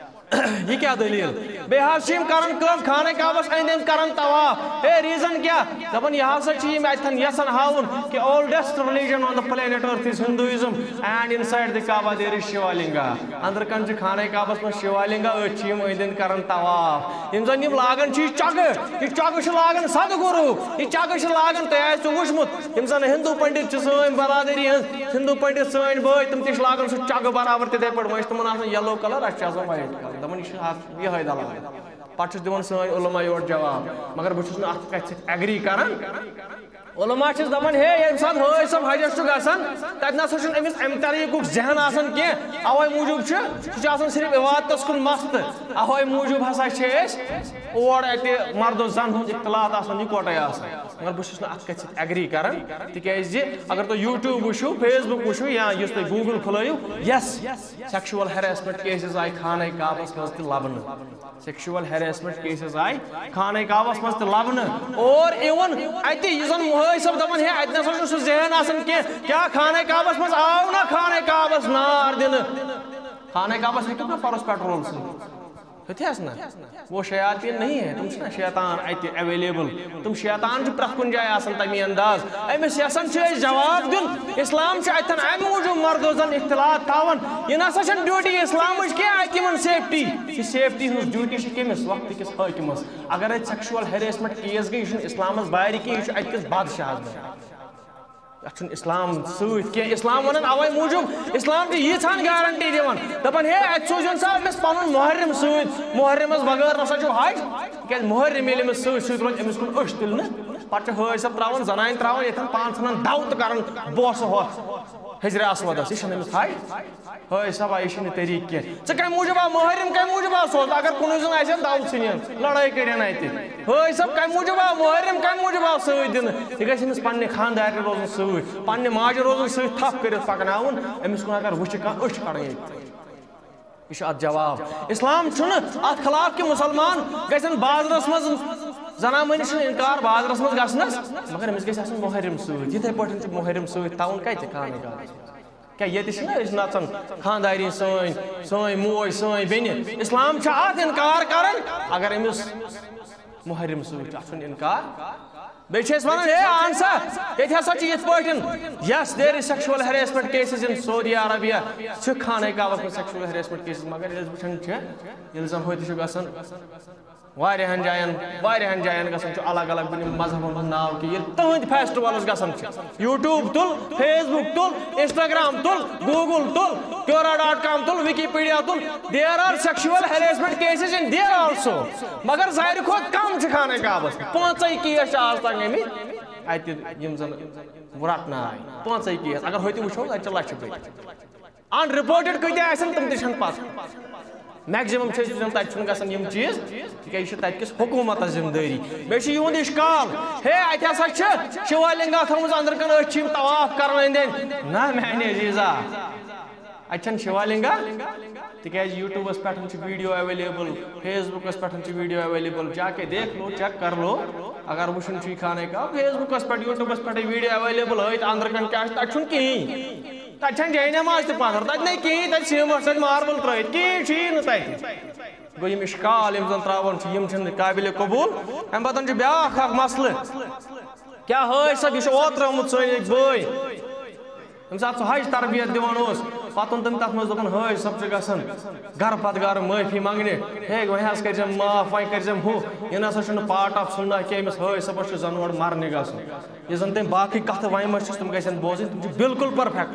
یہ کیا دلیل بیٚیہِ حظ چھِ یِم کران کٲم خانہ کعبس أنٛدۍ أنٛدۍ کران طواف ہے ریٖزن کیٛاہ دپان یہِ ہسا چھِ یِم اتٮ۪ن یژھان ہاوُن کہِ oldest religion on the planet earth is Hinduism and inside the کعبہ دیر از شِولنگا أنٛدرٕ کنہِ چھُ خانہ کعبس منٛز شِولنگا أتھۍ چھِ یِم أنٛدۍ أنٛدۍ کران طواف یِم زن یِم لاگان چھِ یہِ چۄگہٕ یہِ چۄگہٕ چھِ لاگان سدٕ گُروٗ یہِ چۄگہٕ چھِ لاگان تۄہہِ آسوٕ وٕچھمُت یِم زن ہندوٗ پنڈت چھِ سٲنۍ برادٔری ہٕنٛز ہندوٗ پنڈت سٲنۍ بٲے تِم تہِ چھِ لاگان سُہ چۄگہٕ برابر تِتھٕے پٲٹھۍ وۄنۍ چھِ تِمن آسان یلو کلر اَسہِ چھُ آسان وایٹ کلر دپان یہ یہ دلائل پتہ دِوان سٲنۍ علما یورٕ جواب مگر بہٕ چھُس نہٕ اَتھ کَتھِ سۭتۍ ایگری کران علما چھِس دپان ہے ییٚمہِ ساتہٕ حٲج صٲب حجس چھُ گژھان تتہِ نسا چھُنہٕ أمِس اَمہِ طریٖقُک ذہن آسان کینٛہہ اَوَے موٗجوٗب چھُ سُہ چھُ آسان صرف عبادتس کُن مست اَوَے موٗجوٗب ہسا چھِ أسۍ اور اَتہِ مرد زن ہُنٛد اختلاط آسان یِکوٹے آسان مگر بہٕ چھُس نہٕ اَتھ کَتھِ سۭتۍ ایگری کران تِکیازِ اگر تُہۍ یوٗٹیوٗب وٕچھِو فیس بُک وٕچھِو یا یُس تُہۍ گوٗگل کھُلٲیِو یس سیکشوَل ہیریسمنٹ کیسز آیہِ خانہ کعبس منٛز تہِ لبنہٕ سیکشوَل ہیریسمنٹ کیسز آیہِ خانہ کعبس منٛز تہِ لبنہٕ اور اِوٕن اَتہِ یُس زن مہٲج صٲب دپان ہے اَتہِ نسا چھُنہٕ سُہ ذہن آسان کینٛہہ کیٛاہ خانہ کعبس منٛز آو نا خانہ کعبس نار دِنہٕ خانہ کعبس ہیٚکِو نا پرُس پیٹرول سۭتۍ ہتھیس نا وہ شیاطین نہیں ہے تم چھنا شیطان اتہِ اویلیبل تم شیطان چھِ پرٛٮ۪تھ کُنہِ جایہِ آسان تمی انداز أمِس یژھان چھِ أسۍ جواب دیُن اسلام چھُ اتٮ۪ن امہِ موٗجوٗب مردو زن اختلاط تھاوان یہِ نسا چھنہٕ ڈیوٹی اسلامٕچ کینٛہہ اتہِ یِمن سیفٹی یہِ سیفٹی ہٕنٛز ڈیوٹی چھِ کٔمِس وقتہٕ کِس حٲکِمس اگر اتہِ سیکشوَل ہیریسمنٹ کیس گٔے یہِ چھُنہٕ اسلامس بارِ کینٛہہ یہِ چھُ اتہِ کِس بادشاہس بارِ اتھ چھُنہٕ اسلام سۭتۍ کینٛہہ اسلام ونان اوے موٗجوٗب اسلام چھُ ییٖژہن گارنٹی دِوان دپان ہے اتہِ سوٗزِوُن سا أمِس پنُن محرم سۭتۍ محرمس بغٲر نسا چھُ حج تِکیازِ محرم ییٚلہِ أمِس سۭتۍ سۭتۍ روزِ أمِس کُن أچھ تُلنہٕ پتہٕ چھِ حٲج صٲب تراوان زنانہِ تراوان ییٚتٮ۪ن پانہٕ ژھٕنان دو تہٕ کران بوسہٕ ہوٚتھ حجرِ اسودس یہِ چھُنہٕ أمِس حج حٲج صٲبا یہِ چھُنہٕ طریٖقہٕ کینٛہہ ژٕ کمہِ موٗجوٗب آو محرم کمہِ موٗجوٗب آو سوز اگر کُنُے زوٚن آسہِ ہا دو ژھٕنِن لڑٲے کٔرِنۍ اَتہِ حٲج صٲب کمہِ موٗجوٗب آو محرم کمہِ موٗجوٗب آو سۭتۍ دِنہٕ یہِ گژھِ أمِس پننہِ خاندارنہِ روزُن سۭتۍ پننہِ ماجہِ روزُن سۭتۍ تھپھ کٔرِتھ پکناوُن أمِس کُن اگر وٕچھِ کانٛہہ أچھ کڑٕنۍ ییٚتہِ یہ چھُ اتھ جواب اسلام چھُنہٕ اتھ خلاف کہِ مُسلمان گژھن بازرس منٛز زنان مٔہنِس چھُنہٕ انکار بازرس منٛز گژھنس مگر أمِس گژھِ آسُن محرم سۭتۍ یِتھے پٲٹھۍ چھُ محرم سۭتۍ تھاوُن کتہِ خانہ کعبس کیٛاہ ییٚتہِ چھِنہ أسۍ نژان خاندارنۍ سٲنۍ سٲنۍ موج سٲنۍ بیٚنہِ اسلام چھُ اتھ انکار کران اگر أمِس محرم سۭتۍ اتھ چھُنہٕ انکار بیٚیہِ چھِ أسۍ ونان ہے اہن سا ییٚتہِ ہسا چھِ یِتھ پٲٹھۍ yes there is sexual harassment cases in Saudi Arabia چھِ خانہ کعبس منٛز سیکشوَل ہیریسمنٹ کیسز مگر ییٚلہِ أسۍ وٕچھان چھِ ییٚلہِ زن ہوٚتہِ چھُ گژھان واریاہن جاین واریاہن جاین گژھان چھُ الگ الگ کُنہِ مذہبن ہُنٛد ناو کہِ ییٚلہِ تٕہنٛدۍ فیسٹِولٕز گژھان چھِ یوٗٹیوٗب تُل فیس بُک تُل انسٹاگرام تُل گوٗگل تُل کیورا ڈاٹ کام تُل وِکیٖپیٖڈیا تُل there are sexual harassment cases in there also مگر ساروی کھۄتہٕ کم چھِ خانہ کعبس پانٛژے کیس چھِ آز تام آمٕتۍ اتہِ یِم زن رٹنہٕ آیہِ پانٛژے کیس اگر ہوٚتہِ وٕچھو اتہِ چھِ لچھِ بٔدۍ ان رِپوٹِڈ کۭتیاہ آسن تِم تہِ چھنہٕ پتہ میکزِمم چھِ أسۍ وٕچھان تتہِ چھُنہٕ گژھان یِم چیٖز تِکیازِ یہِ چھِ تتہِ کِس حکوٗمتس ذمہٕ دٲری بیٚیہِ چھُ یِہُنٛد اِشکال ہے اتہِ ہسا چھِ شِولنگا تھٲومٕژ أنٛدرٕ کَنۍ أسۍ چھِ یِم طواف کران أنٛدۍ أنٛدۍ نہ میانہِ عزیٖزا اتہِ چھنہٕ شِولنگا تِکیازِ یوٗٹیوٗبس پٮ۪ٹھ چھُ ویٖڈیو ایویلیبل فیس بُکس پٮ۪ٹھ چھُ ویٖڈیو ایویلیبل جا کے دیکھ لو چیک کر لو اگر وٕچھُن چھُ یہِ خانہ کعبہ فیس بُکس پٮ۪ٹھ یوٗٹیوٗبس پٮ۪ٹھ ویٖڈیو ایویلیبل ہٲیِتھ أنٛدرٕ کَنۍ کیٛاہ چھُ تتہِ چھُنہٕ کِہیٖنۍ تتہِ چھنہٕ جاے نماز تہِ پتھر تتہِ نَے کِہیٖنۍ تتہِ سیٖمٹ تتہِ ماربل ترٲیِتھ کِہیٖنۍ چھُیی نہٕ تتہِ گوٚو یِم اِشکال یِم زن تراوان چھِ یِم چھِنہٕ قٲبلِ قبوٗل امہِ پتہٕ چھُ بیٛاکھ اکھ مسلہٕ کیٛاہ حٲج صٲب یہِ چھُ اوترٕ آمُت سٲنۍ أکۍ بٲے ییٚمہِ ساتہٕ سُہ حج تربیت دِوان اوس پتہٕ اوٚن تٔمۍ تتھ منٛز دوٚپُن حٲج صٲب چھُ گژھان گرٕ پتہٕ گرٕ معٲفی منٛگنہِ ہے وۄنۍ حظ کٔرزٮ۪م معاف وۄنۍ کٔرزٮ۪م ہُہ یہِ نسا چھُنہٕ پارٹ آف سُنّا کینٛہہ أمِس حٲج صٲبس چھُ زن اورٕ مرنہِ گژھُن یُس زن تٔمۍ باقٕے کتھٕ ونِمژٕ چھُس تِم گژھن بوزٕنۍ تِم چھِ بالکل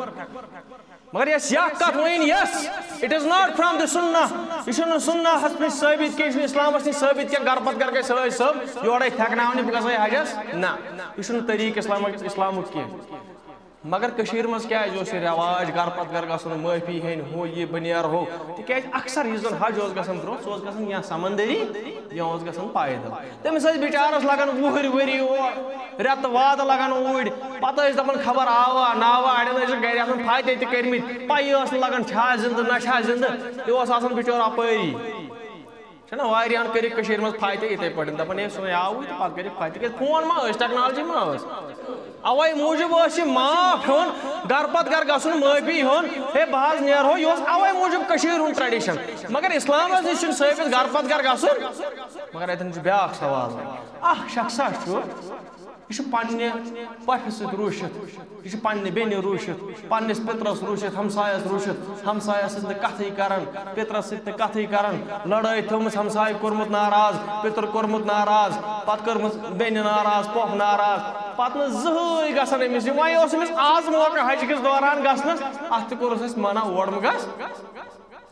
پٔرفیکٹ مگر یۄس یہِ اکھ کتھ ؤنۍ yes it is not from the سُنّا یہِ چھُنہٕ سُنّاہس نِش ثٲبت کینٛہہ یہِ چھُنہٕ اسلامس نِش ثٲبت کینٛہہ گرٕ پتہٕ گرٕ گژھِ حٲج صٲب یورے تھٮ۪کناونہِ بہٕ گژھے حجس نہ یہِ چھُنہٕ طریٖقہٕ اسلامُک اسلامُک کینٛہہ مگر کٔشیٖرِ منٛز کیٛازِ اوس یہِ رٮ۪واج گرٕ پتہٕ گرٕ گژھُن معٲفی ہیٚنۍ ہُہ یہِ بہٕ نیرٕ ہُہ تِکیازِ اکثر یُس زن حج اوس گژھان برونٛہہ سُہ اوس گژھان یا سمندری یا اوس گژھان پایدل تٔمِس ٲسۍ بِچارس لگان وُہٕرۍ ؤری اور رٮ۪تہٕ وادٕ لگان اوٗرۍ پتہٕ ٲسۍ دپان خبر آوا ناوا اڑٮ۪ن ٲسۍ گرِ آسان فاتح تہِ کٔرمٕتۍ پایی ٲس نہٕ لگان چھا زنٛدٕ نہ چھا زنٛدٕ یہِ اوس آسان بِچور اپٲری چھُنہ واریاہن کٔرِکھ کٔشیٖرِ منٛز فاتح یِتھے پٲٹھۍ دپان ہے سُے آوٕے تہٕ پتہٕ کٔرِکھ فاتح تِکیازِ فون ما ٲسۍ ٹیکنالجی ما ٲس اوے موٗجوٗب اوس یہِ معاف ہیوٚن گرٕ پتہٕ گرٕ گژھُن معٲفی ہیوٚن ہے بہٕ حظ نیرہو یہِ اوس اوے موٗجوٗب کٔشیٖرِ ہُنٛد ٹریڈِشن مگر اسلامس نِش چھُنہٕ ثٲبت گرٕ پتہٕ گرٕ گژھُن مگر اتٮ۪ن چھُ بیٛاکھ سوال اکھ شخصا چھُ یہِ چھُ پننہِ پۄپھِ سۭتۍ روٗشِتھ یہِ چھُ پننہِ بیٚنہِ روٗشِتھ پننِس پِترس روٗشِتھ ہمسایس روٗشِتھ ہمسایس سۭتۍ نہٕ کتھٕے کران پِترس سۭتۍ نہٕ کتھٕے کران لڑٲے تھٲومٕژ ہمسایہِ کوٚرمُت ناراض پِتُر کوٚرمُت ناراض پتہٕ کٔرمٕژ بیٚنہِ ناراض پۄپھ ناراض پتہٕ نہٕ زٕہٕنۍ گژھان أمِس یہِ وۄنۍ اوس أمِس آز موقعہٕ حجہِ کِس دوران گژھنس اتھ تہِ کوٚرُس أسۍ منع اور مہٕ گژھ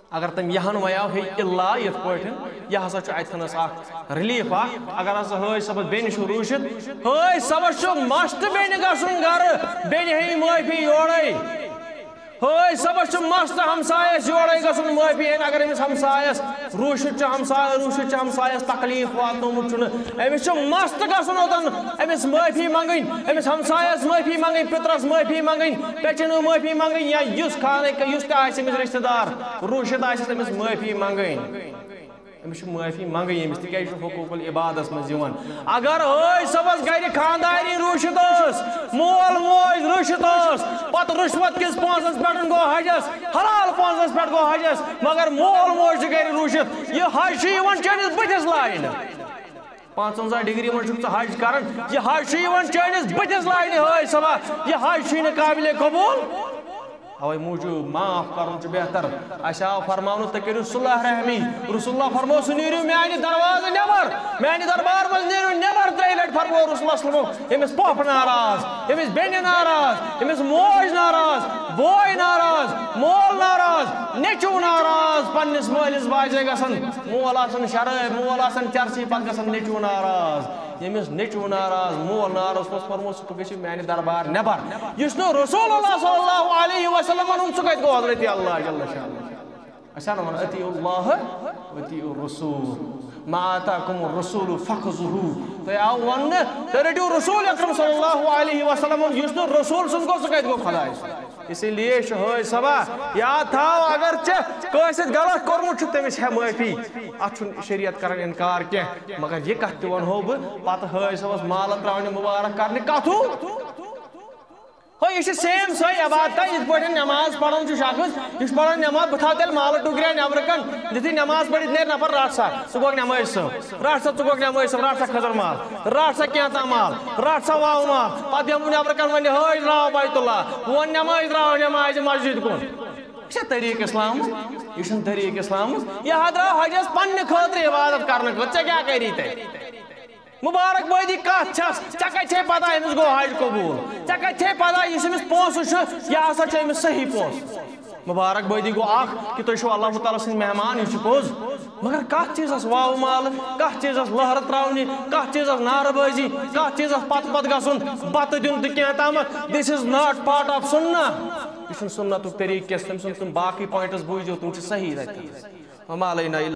اگر تم یہاں ویاو ہے اللہ یت پوٹن یہ ہسا چھ اتنس اخ ریلیف اخ اگر ہسا ہوئی سبت بین شو روشت ہوئی سبت شو مست بین گسن گر بین ہے معافی یوڑے ہوئی سبت شو مست ہمسایس یوڑے گسن معافی ہے اگر امس ہمسایس روشت چھ ہمسایس روشت چھ ہمسایس تکلیف واتنومت چھ امس چھ مست گسن اوتن امس معافی منگن امس ہمسایس معافی منگن پترس معافی منگن پیچنو معافی منگن یا یس خانے یس تہ آسہ امس رشتہ دار روشت آسہ امس معافی منگن امس معافی منگن امس تک حقوق العبادس مز یوان اگر ہوئی سبس گر خاندانی روشت اس مول موج روشت اس پت رشوت کس پانسس پہ گو حجس حلال پانسس پہ گو حجس مگر مول موج گر روشت یہ حج چنس بتس لائن پانچونزہ ڈگری من حج کران یہ حج چنس بتس لائن ہوئی سبا یہ حج قابل قبول اوے موجود معاف کرن چھ بہتر اشاو فرماونو تہ کریو صلح رحمی رسول اللہ فرمو سہ نیرو میانہ دروازہ نبر میانہ دربار مز نیرو نبر ترے لٹ فرمو رسول اللہ صلی اللہ علیہ وسلم امس پوپ ناراض امس بیٚنہِ ناراض امس موج ناراض بوے ناراض مول ناراض نیچو ناراض پننس مٲلِس باجے گژھان مول آسان شرٲبۍ مول آسان چرسی پتہٕ گژھان نیچو ناراض یمس نیچو ناراض مول ناراض پس فرمو سہ گژھِو میانہ دربار نبر یس نو رسول اللہ صلی اللہ علیہ وسلم سہ کتہ گو حضرت اللہ جل شانہ اشان ون اطیعوا اللہ واطیعوا الرسول ما آتاکم الرسول فخذوه تو آو ون تو رٹیو رسول اکرم صلی اللہ علیہ وسلم یس نو رسول سن گو سہ کتہ گو خدائے اسی لیے ہوئی سبا یاد تھاو اگر چھ کٲنٛسہِ غلط کوٚرمُت چھُ تٔمِس ہے معٲفی اتھ چھُنہٕ شریعت کران انکار کینٛہہ مگر یہ کتھ تہِ ونہو بہٕ پتہٕ ہٲے صٲبس مالہٕ تراونہِ مُبارک کرنہِ کتھوٗ ہو یہ سیم سی عبادت یت پہ نماز پڑھان شخص یہ پڑھان نماز بہ تھا تیل مال ٹکریا نبر کن یتھی نماز پڑھت نیر نفر رٹ سا ثہ گوک نماز صٲب رٹ سا ثہ گوک نماز صٲب رٹ سا کھزر مال رٹ سا کینٛہہ تام مال رٹ سا واو مال پتہٕ دِمو نبر کن ون ہٲے درٛاو بیت اللہ ون نماز درٛاو نماز مسجد کُن یہ چھا طریق اسلام یہ چھُنہٕ طریق اسلام یہ درٛاو حجس پننہِ خٲطرٕ عبادت کرنہٕ خٲطرٕ ژےٚ کیٛاہ کری تتہِ مبارک بٲدی کتھ چھس ژےٚ کتہِ چھے پتہ أمِس گوٚو حج قبوٗل ژےٚ کتہِ چھے پتہ یُس أمِس پونٛسہٕ چھُ یہِ ہسا چھُ أمِس صحیح پونٛسہٕ مبارک بٲدی گوٚو اکھ کہِ تُہۍ چھِو اللہ تعالیٰ سٕنٛدۍ مہمان یہِ چھُ پوٚز مگر کتھ چیٖزس واوٕ مالہٕ کتھ چیٖزس لہرٕ تراونہِ کتھ چیٖزس نعرٕ بٲزی کتھ چیٖزس پتہٕ پتہٕ گژھُن بتہٕ دیُن تہٕ کینٛہہ تامتھ this is not part of سُنہ یہ چھُنہٕ سُنتُک طریٖقہٕ کینٛہہ تٔمۍ سُنٛد تِم باقٕے پویِنٹس بوٗزِو تِم چھِ صحیح تتہِ وما علینا